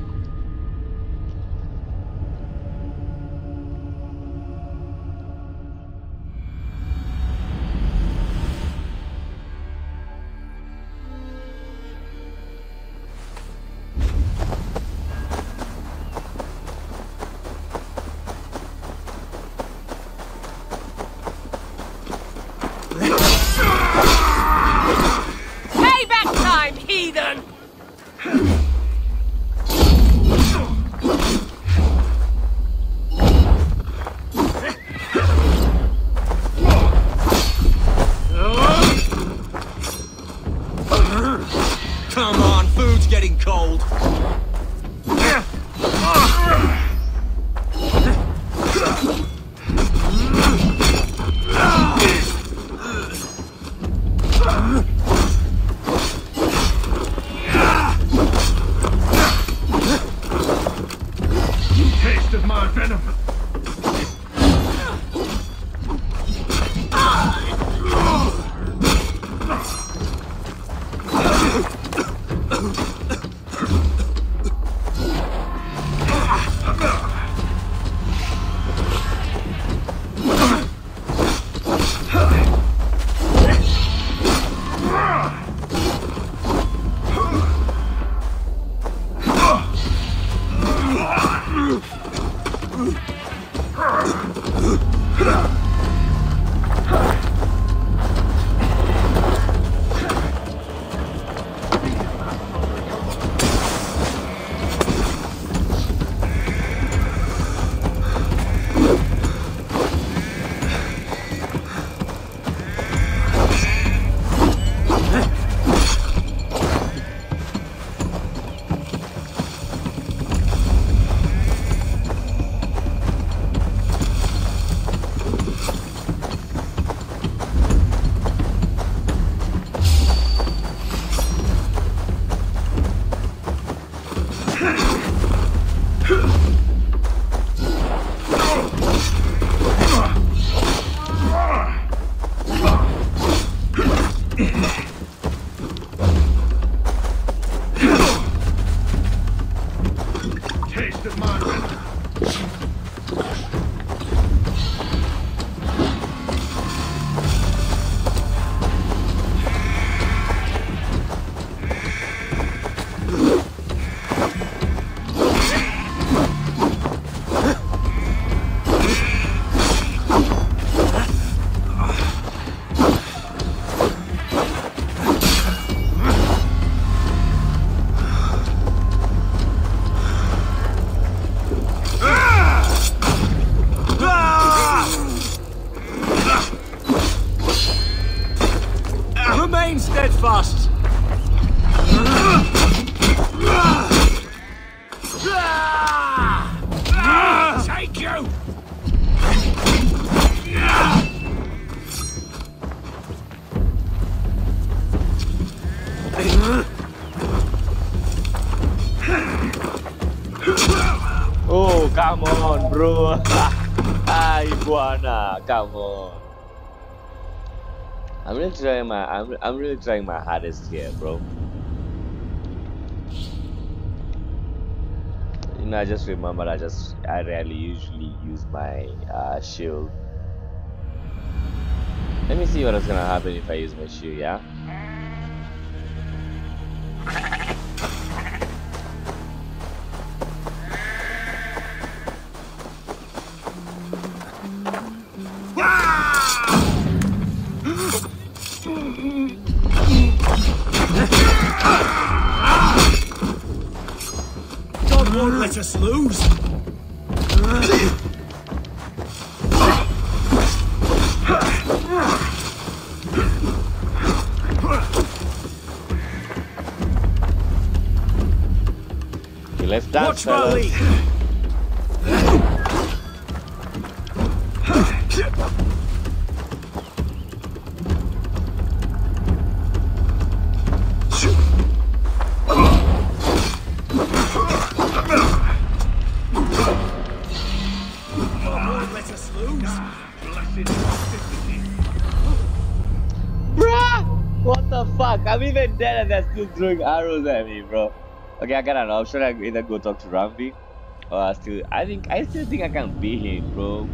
S11: Payback time, heathen!
S9: Come on, food's getting cold.
S16: taste of my venom.
S1: Oh, come on, bro. Ah, iguana, come on. I'm really trying my I'm I'm really trying my hardest here, bro. You know, I just remember I just I rarely usually use my uh, shield. Let me see what is gonna happen if I use my shield, yeah?
S9: God won't let us lose.
S1: You left that.
S9: Watch my lead.
S1: I'm even dead and they're still throwing arrows at me, bro. Okay, I got an option. I can either go talk to Rambi, or I still. I think I still think I can beat him, bro.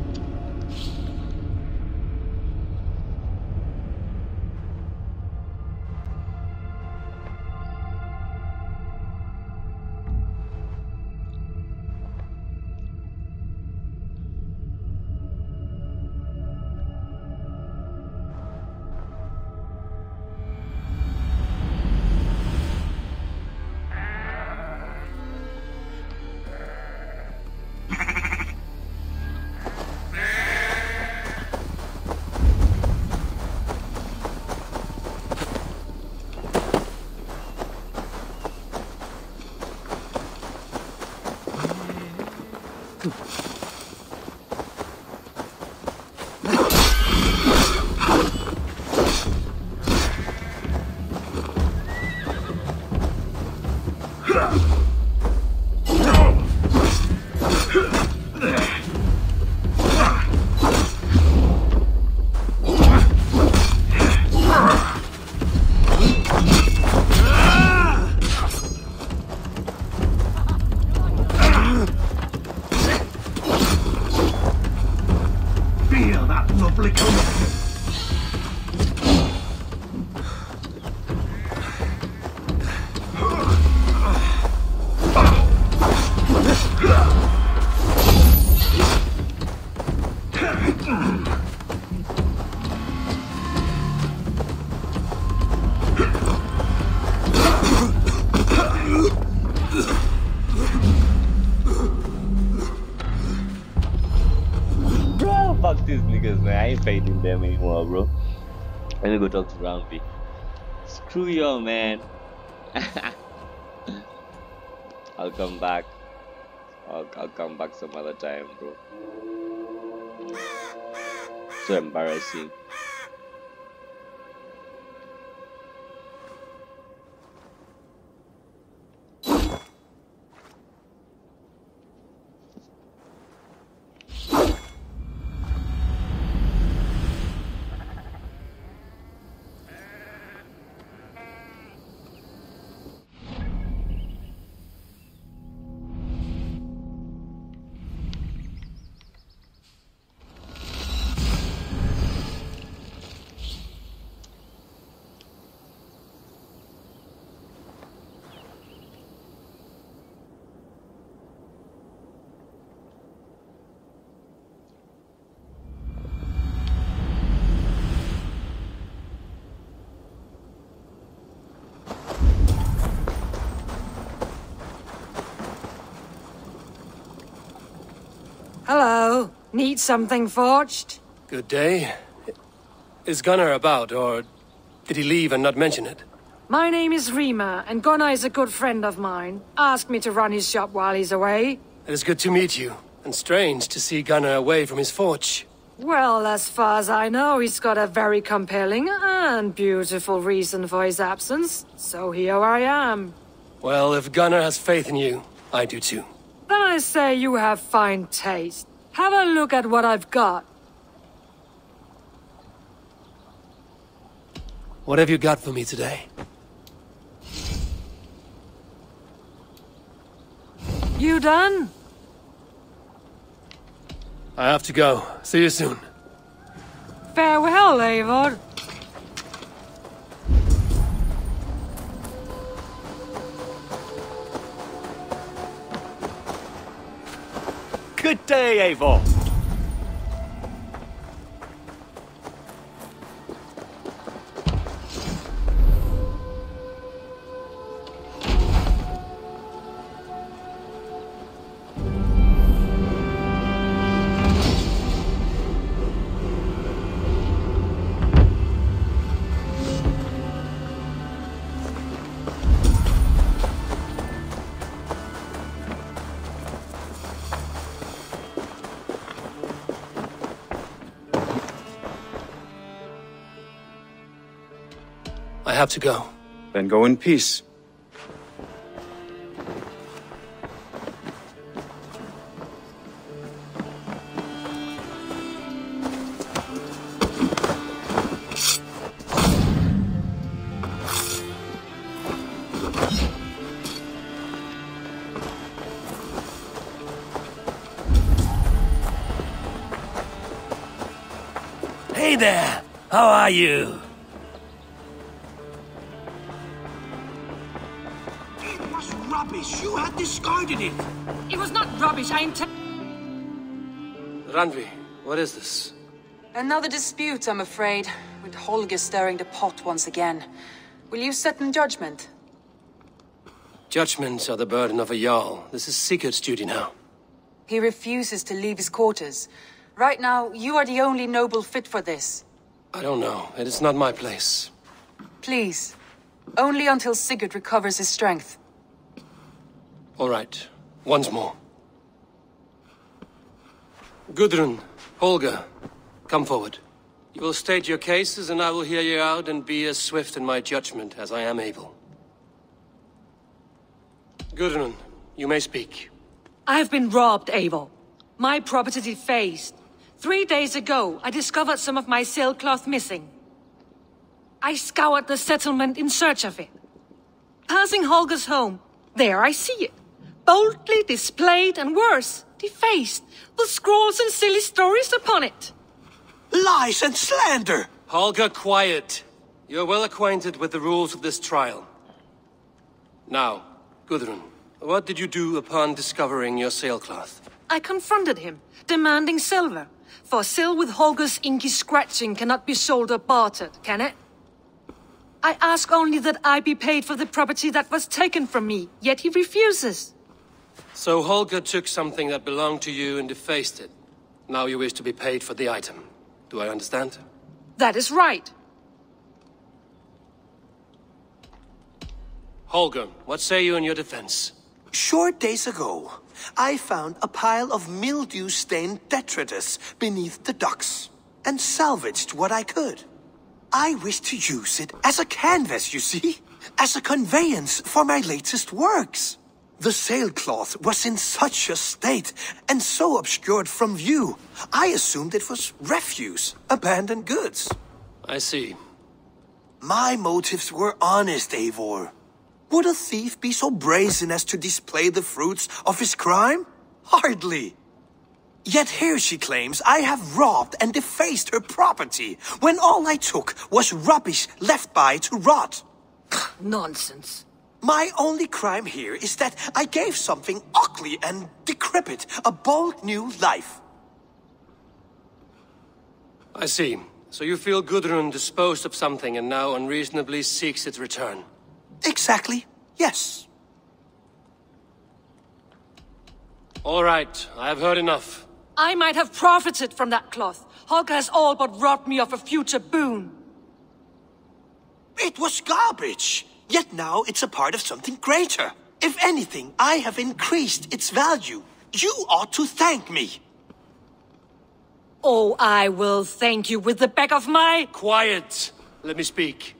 S1: Fighting them anymore, bro. Let me go talk to Rambi. Screw you, man. I'll come back. I'll, I'll come back some other time, bro. So embarrassing.
S18: Hello. Need something forged?
S3: Good day. Is Gunnar about, or did he leave and not mention it?
S18: My name is Rima, and Gunnar is a good friend of mine. Asked me to run his shop while he's away.
S3: It is good to meet you, And strange to see Gunnar away from his forge.
S18: Well, as far as I know, he's got a very compelling and beautiful reason for his absence. So here I am.
S3: Well, if Gunnar has faith in you, I do too.
S18: Then I say you have fine taste. Have a look at what I've got.
S3: What have you got for me today?
S18: You done?
S3: I have to go. See you soon.
S18: Farewell, Eivor.
S4: Good day, Eivor.
S3: I have to go.
S19: Then go in peace.
S4: Hey there! How are you?
S12: Rubbish! You had discarded it!
S18: It was not rubbish, I intend...
S3: Randvi, what is this?
S20: Another dispute, I'm afraid, with Holger stirring the pot once again. Will you sit in judgment?
S3: Judgments are the burden of a Jarl. This is Sigurd's duty now.
S20: He refuses to leave his quarters. Right now, you are the only noble fit for this.
S3: I don't know. It is not my place.
S20: Please. Only until Sigurd recovers his strength.
S3: All right. Once more. Gudrun, Holger, come forward. You will state your cases and I will hear you out and be as swift in my judgment as I am able. Gudrun, you may speak.
S18: I have been robbed, Eivor. My property defaced. Three days ago, I discovered some of my sailcloth missing. I scoured the settlement in search of it. Passing Holger's home, there I see it. Boldly displayed and worse, defaced, with scrawls and silly stories upon it.
S12: Lies and slander!
S3: Holger, quiet. You're well acquainted with the rules of this trial. Now, Gudrun, what did you do upon discovering your sailcloth?
S18: I confronted him, demanding silver. For sil with Holger's inky scratching cannot be sold or bartered, can it? I ask only that I be paid for the property that was taken from me, yet he refuses.
S3: So Holger took something that belonged to you and defaced it. Now you wish to be paid for the item. Do I understand?
S18: That is right.
S3: Holger, what say you in your defense?
S12: Short days ago, I found a pile of mildew-stained detritus beneath the docks, and salvaged what I could. I wish to use it as a canvas, you see? As a conveyance for my latest works. The sailcloth was in such a state, and so obscured from view, I assumed it was refuse, abandoned goods.
S3: I see.
S12: My motives were honest, Eivor. Would a thief be so brazen as to display the fruits of his crime? Hardly. Yet here she claims I have robbed and defaced her property, when all I took was rubbish left by to rot.
S18: Nonsense.
S12: My only crime here is that I gave something ugly and decrepit a bold new life.
S3: I see. So you feel Gudrun disposed of something and now unreasonably seeks its return?
S12: Exactly, yes.
S3: All right, I have heard enough.
S18: I might have profited from that cloth. Holger has all but robbed me of a future boon.
S12: It was garbage. Yet now it's a part of something greater. If anything, I have increased its value. You ought to thank me.
S18: Oh, I will thank you with the back of my...
S3: Quiet! Let me speak.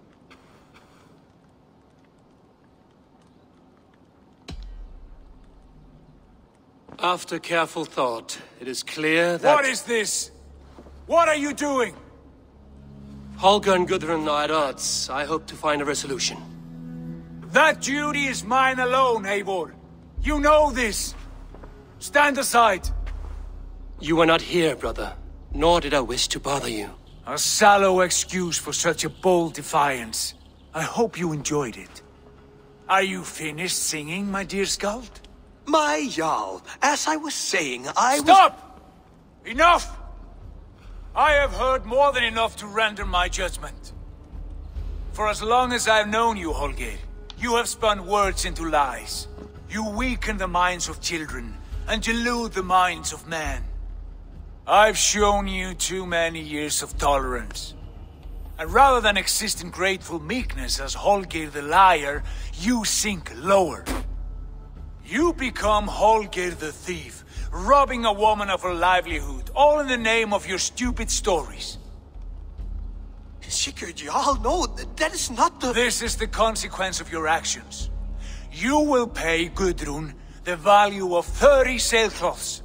S3: After careful thought, it is clear that...
S17: What is this? What are you doing?
S3: Holger and Gudrun are at odds. I hope to find a resolution.
S17: That duty is mine alone, Eivor. You know this. Stand aside.
S3: You were not here, brother. Nor did I wish to bother you.
S17: A sallow excuse for such a bold defiance. I hope you enjoyed it. Are you finished singing, my dear Skald?
S12: My Jarl, as I was saying, I was...
S17: Stop! Enough! I have heard more than enough to render my judgment. For as long as I've known you, Holger, you have spun words into lies. You weaken the minds of children, and delude the minds of men. I've shown you too many years of tolerance. And rather than exist in grateful meekness as Holger the liar, you sink lower. You become Holger the thief, robbing a woman of her livelihood, all in the name of your stupid stories.
S12: Sigurd, Jarl, no, that is not the...
S17: This is the consequence of your actions. You will pay Gudrun the value of thirty sailcloths.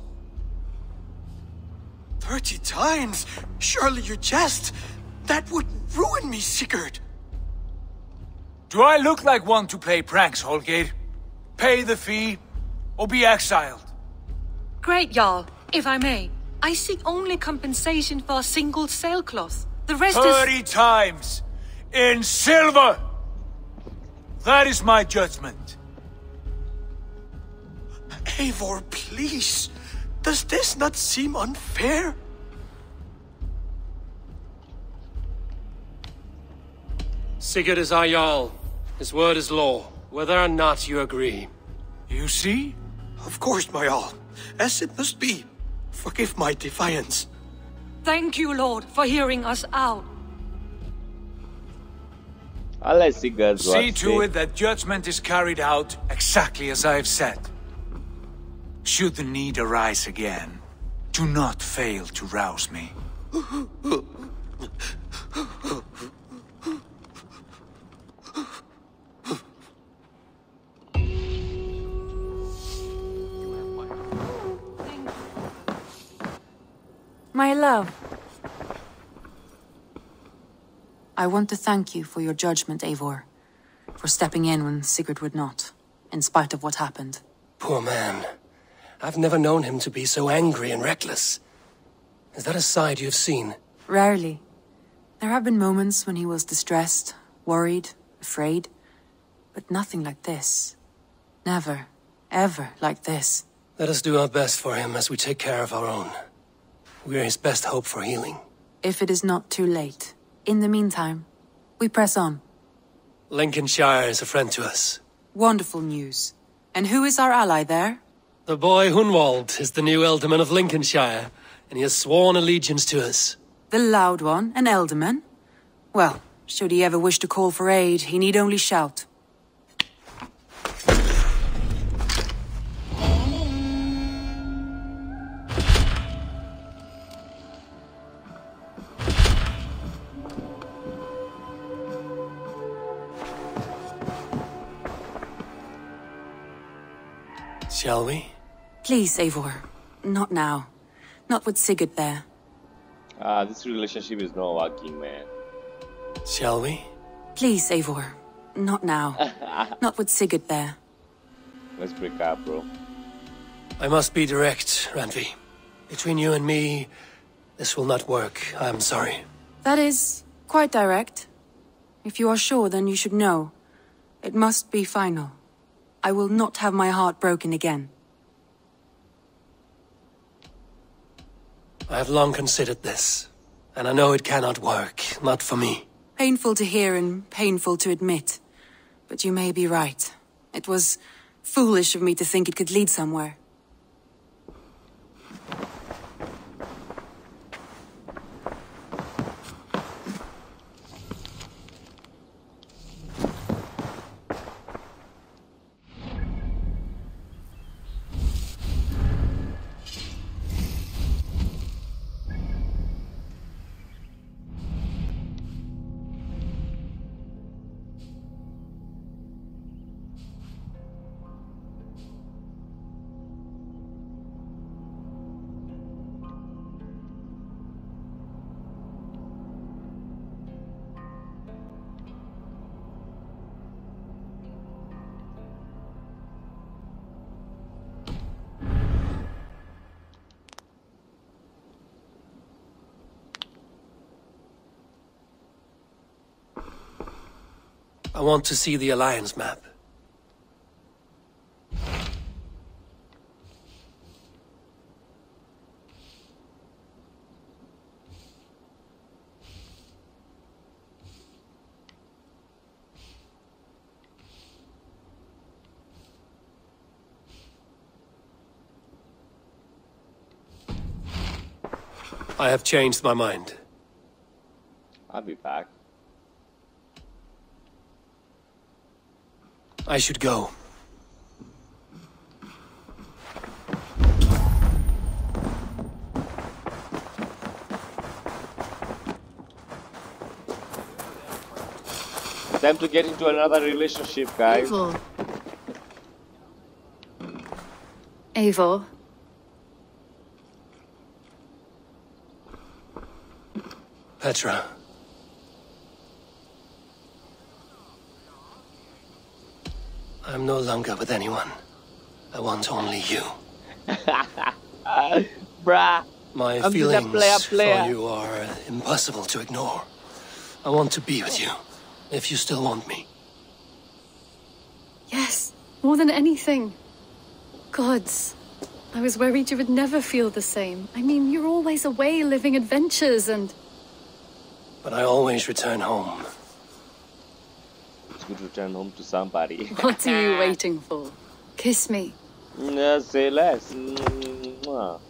S12: Thirty times? Surely you jest. That would ruin me, Sigurd.
S17: Do I look like one to play pranks, Holger? Pay the fee, or be exiled.
S18: Great, Jarl. If I may, I seek only compensation for a single sailcloth. The rest
S17: Thirty
S18: is...
S17: times! In silver! That is my judgment.
S12: Eivor, please. Does this not seem unfair?
S3: Sigurd is our Jarl. His word is law, whether or not you agree.
S17: You see?
S12: Of course, my Jarl. As it must be. Forgive my defiance.
S18: Thank you, Lord, for hearing us out.
S1: I'll let Sigurd
S17: See to it that judgment is carried out exactly as I have said. Should the need arise again, do not fail to rouse me.
S20: My love. I want to thank you for your judgment, Eivor. For stepping in when Sigurd would not, in spite of what happened.
S3: Poor man. I've never known him to be so angry and reckless. Is that a side you've seen?
S20: Rarely. There have been moments when he was distressed, worried, afraid. But nothing like this. Never, ever like this.
S3: Let us do our best for him as we take care of our own. We are his best hope for healing.
S20: If it is not too late. In the meantime, we press on.
S3: Lincolnshire is a friend to us.
S20: Wonderful news. And who is our ally there?
S3: The boy Hunwald is the new Ealdorman of Lincolnshire, and he has sworn allegiance to us.
S20: The loud one, an Ealdorman? Well, should he ever wish to call for aid, he need only shout.
S3: Shall we?
S20: Please, Eivor. Not now. Not with Sigurd there.
S1: Ah, this relationship is not working, man.
S3: Shall we?
S20: Please, Eivor. Not now. Not with Sigurd there.
S1: Let's break up, bro.
S3: I must be direct, Randvi. Between you and me, this will not work. I'm sorry.
S20: That is quite direct. If you are sure, then you should know. It must be final. I will not have my heart broken again.
S3: I have long considered this, and I know it cannot work, not for me.
S20: Painful to hear and painful to admit. But you may be right. It was foolish of me to think it could lead somewhere.
S3: I want to see the Alliance map. I have changed my mind.
S1: I'll be back.
S3: I should go.
S1: Time to get into another relationship, guys.
S10: Eivor. Eivor.
S3: Petra. I'm no longer with anyone. I want only you.
S1: Bruh.
S3: My
S1: I'm
S3: feelings
S1: player, player.
S3: for you are impossible to ignore. I want to be with you, if you still want me.
S10: Yes, more than anything. Gods, I was worried you would never feel the same. I mean, you're always away living adventures and...
S3: But I always return home.
S1: It's good to return home to somebody.
S10: What are you waiting for? Kiss me.
S1: No, say less. Mwah.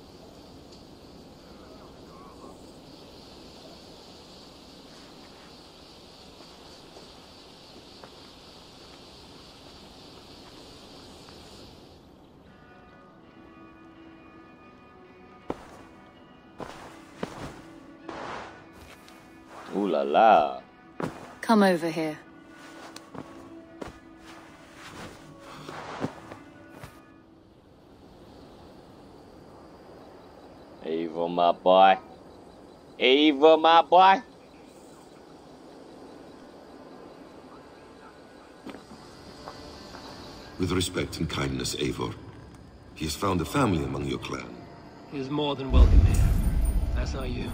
S1: Ooh la la.
S10: Come over here.
S1: Eivor, my boy. Eivor, my boy.
S5: With respect and kindness, Eivor. He has found a family among your clan.
S3: He is more than welcome here. As are you.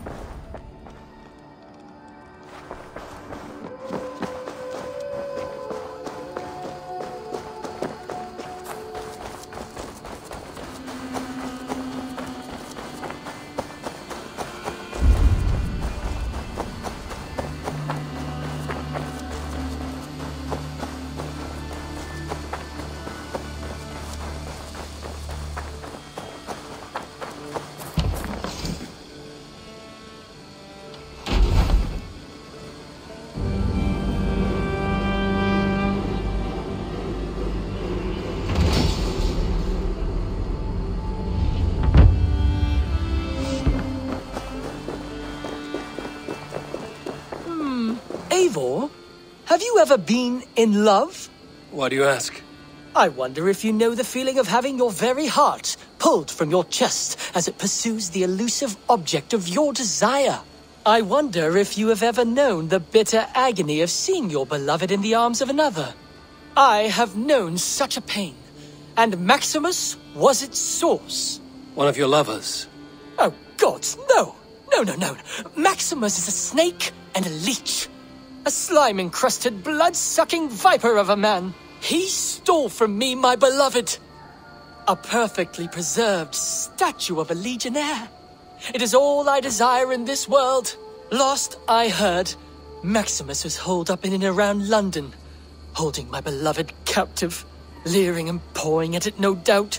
S19: Eivor, have you ever been in love?
S3: Why do you ask?
S19: I wonder if you know the feeling of having your very heart pulled from your chest as it pursues the elusive object of your desire. I wonder if you have ever known the bitter agony of seeing your beloved in the arms of another. I have known such a pain, and Maximus was its source.
S3: One of your lovers?
S19: Oh, gods, no! No, no, no. Maximus is a snake and a leech. A slime-encrusted, blood-sucking viper of a man. He stole from me my beloved. A perfectly preserved statue of a legionnaire. It is all I desire in this world. Last I heard, Maximus was holed up in and around London, holding my beloved captive, leering and pawing at it, no doubt.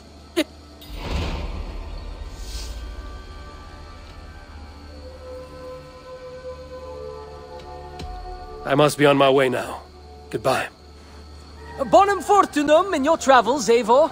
S3: I must be on my way now. Goodbye.
S19: Bonum fortunum in your travels, Eivor.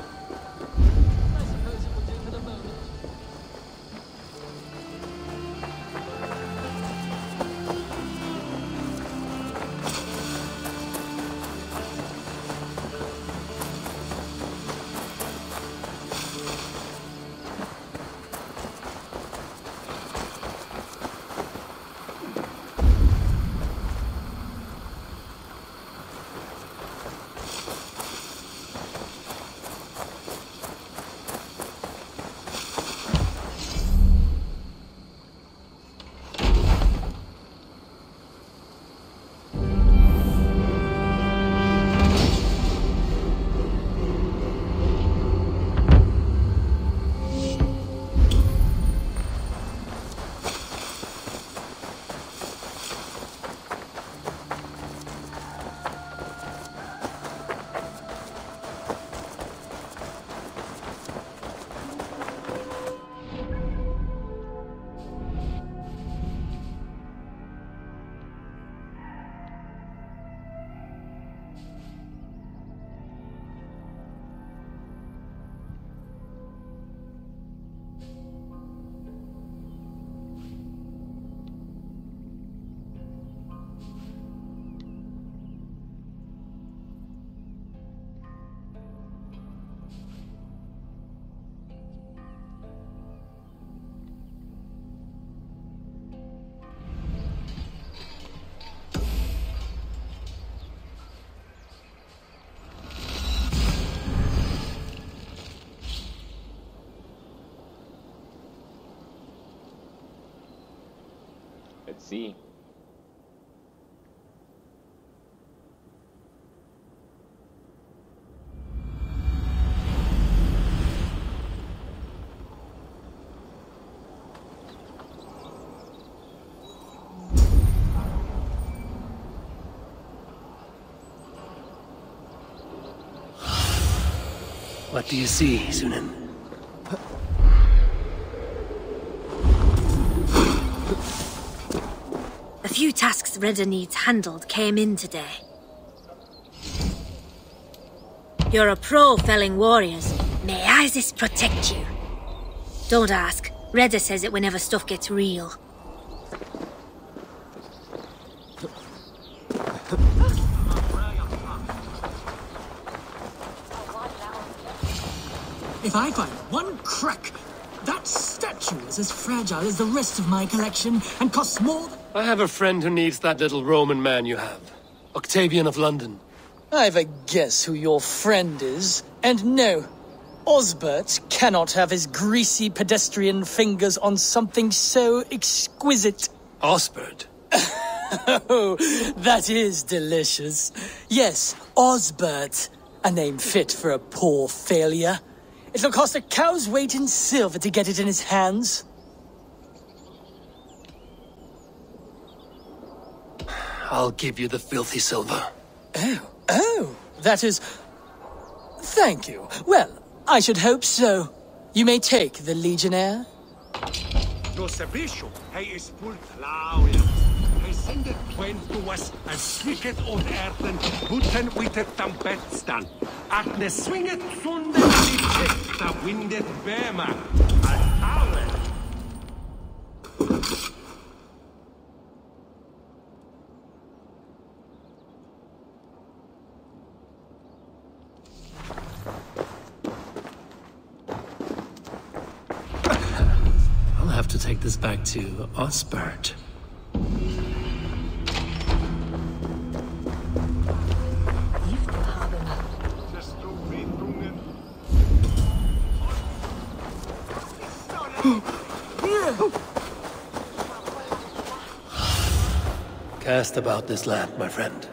S1: Let's see.
S19: What do you see, Sunan?
S21: A few tasks Redder needs handled came in today. You're a pro felling warriors. May Isis protect you. Don't ask. Redder says it whenever stuff gets real.
S22: If I find one crack, that statue is as fragile as the rest of my collection and costs more than...
S19: I have a friend who needs that little Roman man you have. Octavian of London.
S23: I've a guess who your friend is. And no, Osbert cannot have his greasy pedestrian fingers on something so exquisite.
S19: Osbert?
S23: Oh, that is delicious. Yes, Osbert. A name fit for a poor failure. It'll cost a cow's weight in silver to get it in his hands.
S19: I'll give you the filthy silver.
S23: Oh, oh, that is... Thank you. Well, I should hope so. You may take the Legionnaire.
S5: Hij zendet twain to us and swicket on earthen, buten wittet tam bedstan. Agne swinget sunde litet, da windet bema. Al hawe.
S3: I'll have to take this back to Osbert.
S19: Cast about this land, my friend.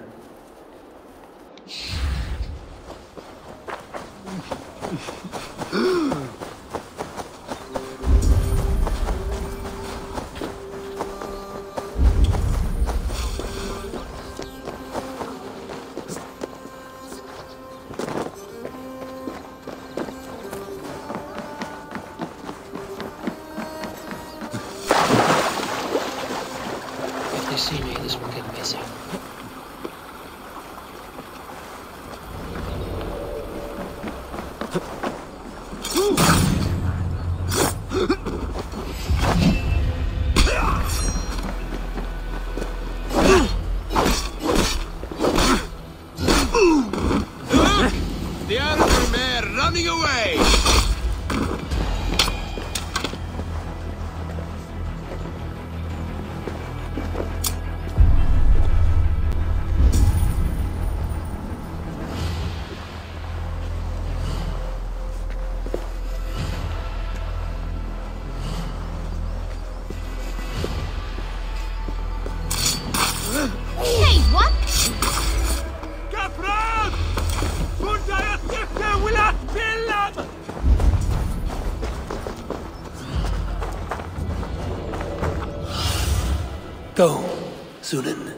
S19: Go, Sunan.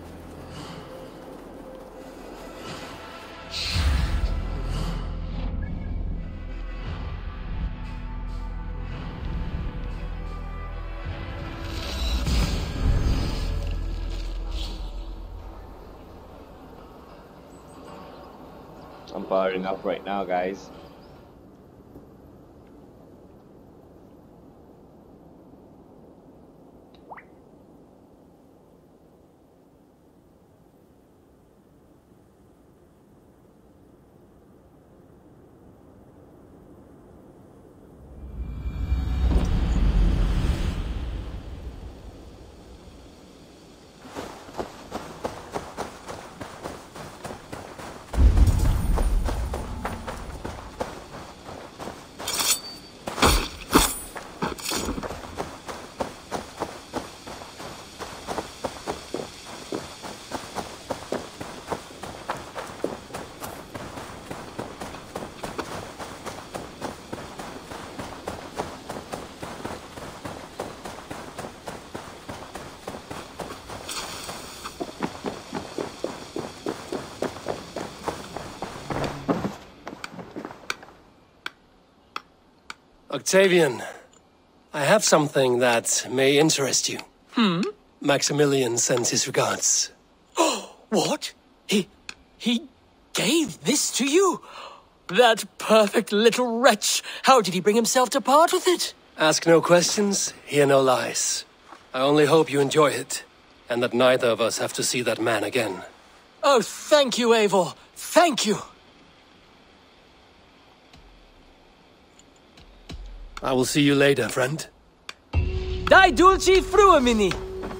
S1: I'm powering up right now, guys.
S7: Octavian, I have something that may interest you.
S23: Hmm?
S7: Maximilian sends his regards.
S23: Oh, what? He... he gave this to you? That perfect little wretch! How did he bring himself to part with it?
S7: Ask no questions, hear no lies. I only hope you enjoy it, and that neither of us have to see that man again.
S23: Oh, thank you, Eivor. Thank you.
S7: I will see you later, friend.
S23: Die dulci fruamini!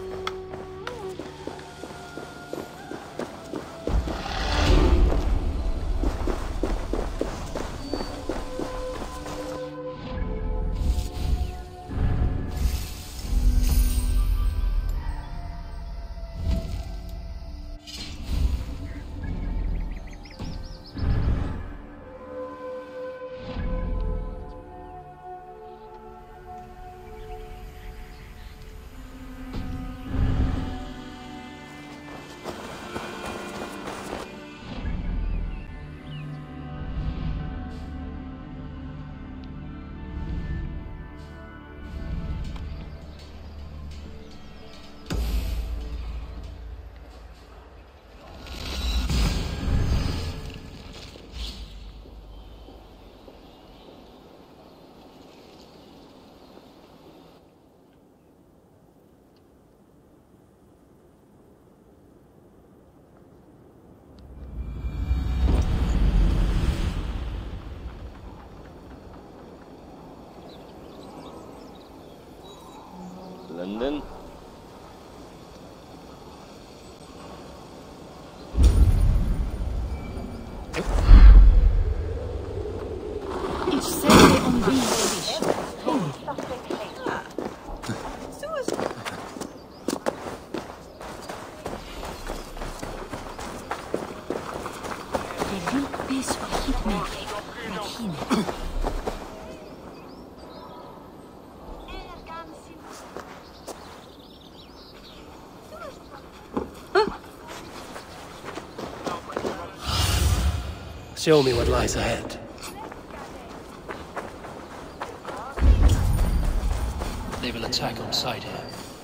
S1: London.
S10: Ich sehe um dich.
S7: Show me what lies ahead.
S8: They will attack on sight here.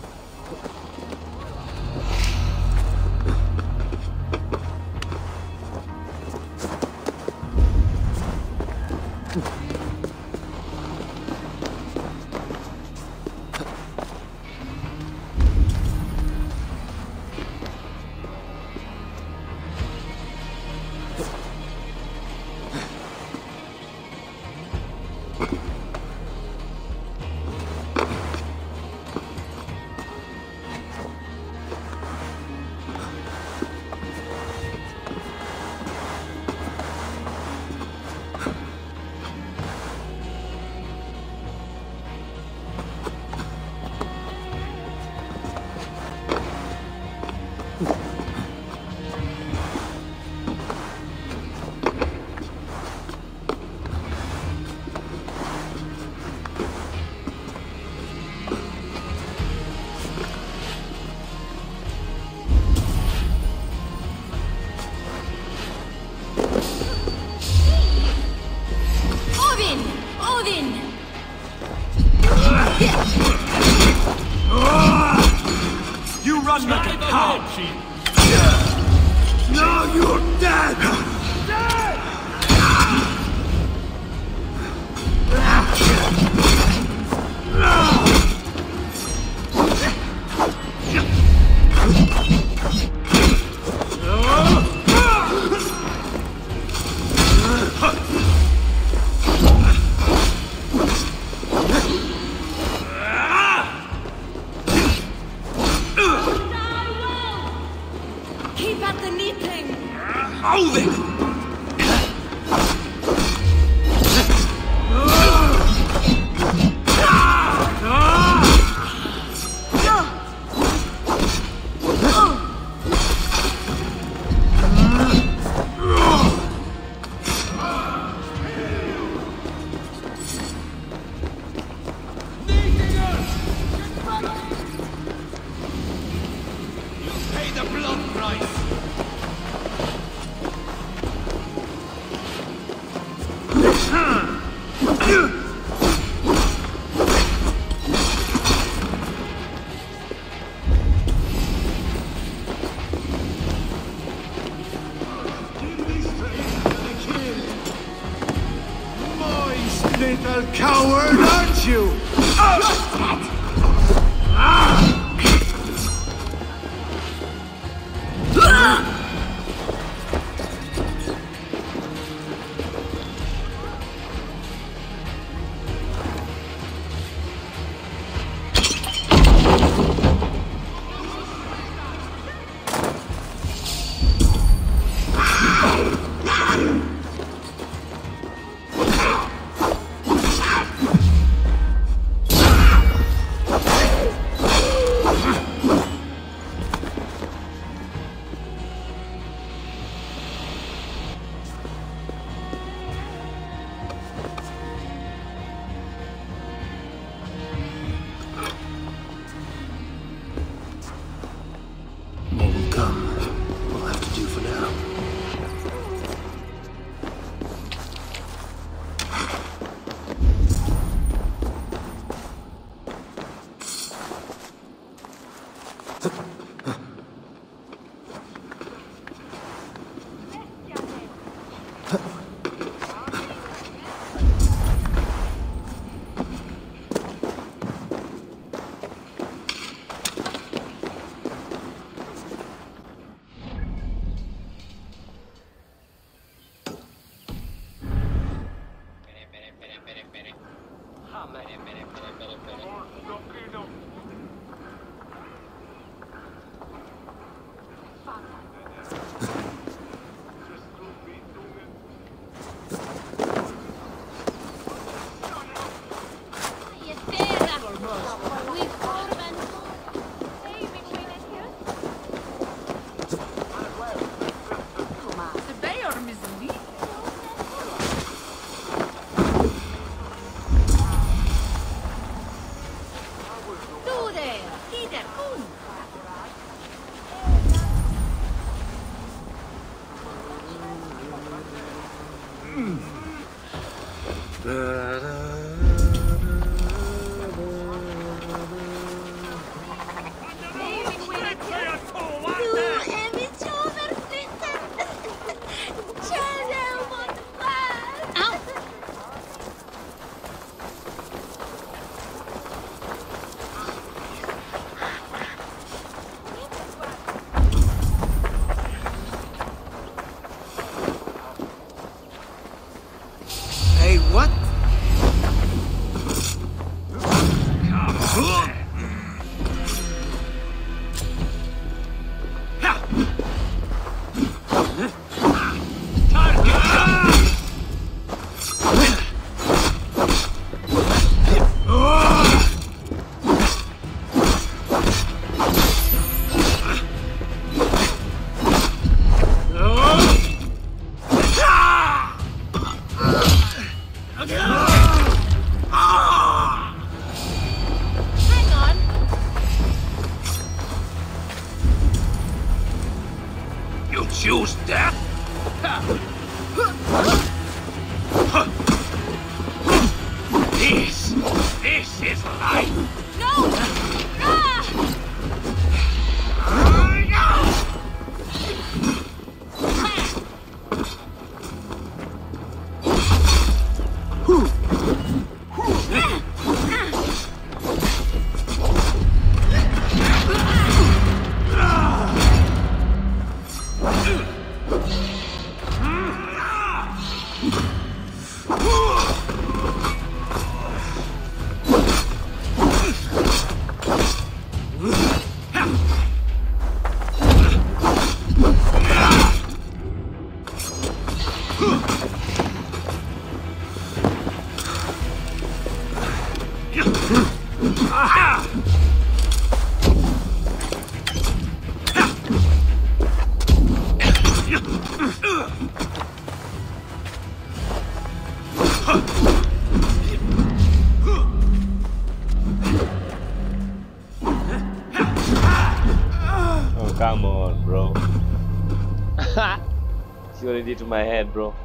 S17: You run like a cow! Now you're dead! Dead!
S21: Keep at the knitting!
S17: Moving!
S5: coward, aren't you?
S17: Choose death? This, this is life.
S21: No! Ah!
S1: Oh, come on, bro. See what I did to my head, bro.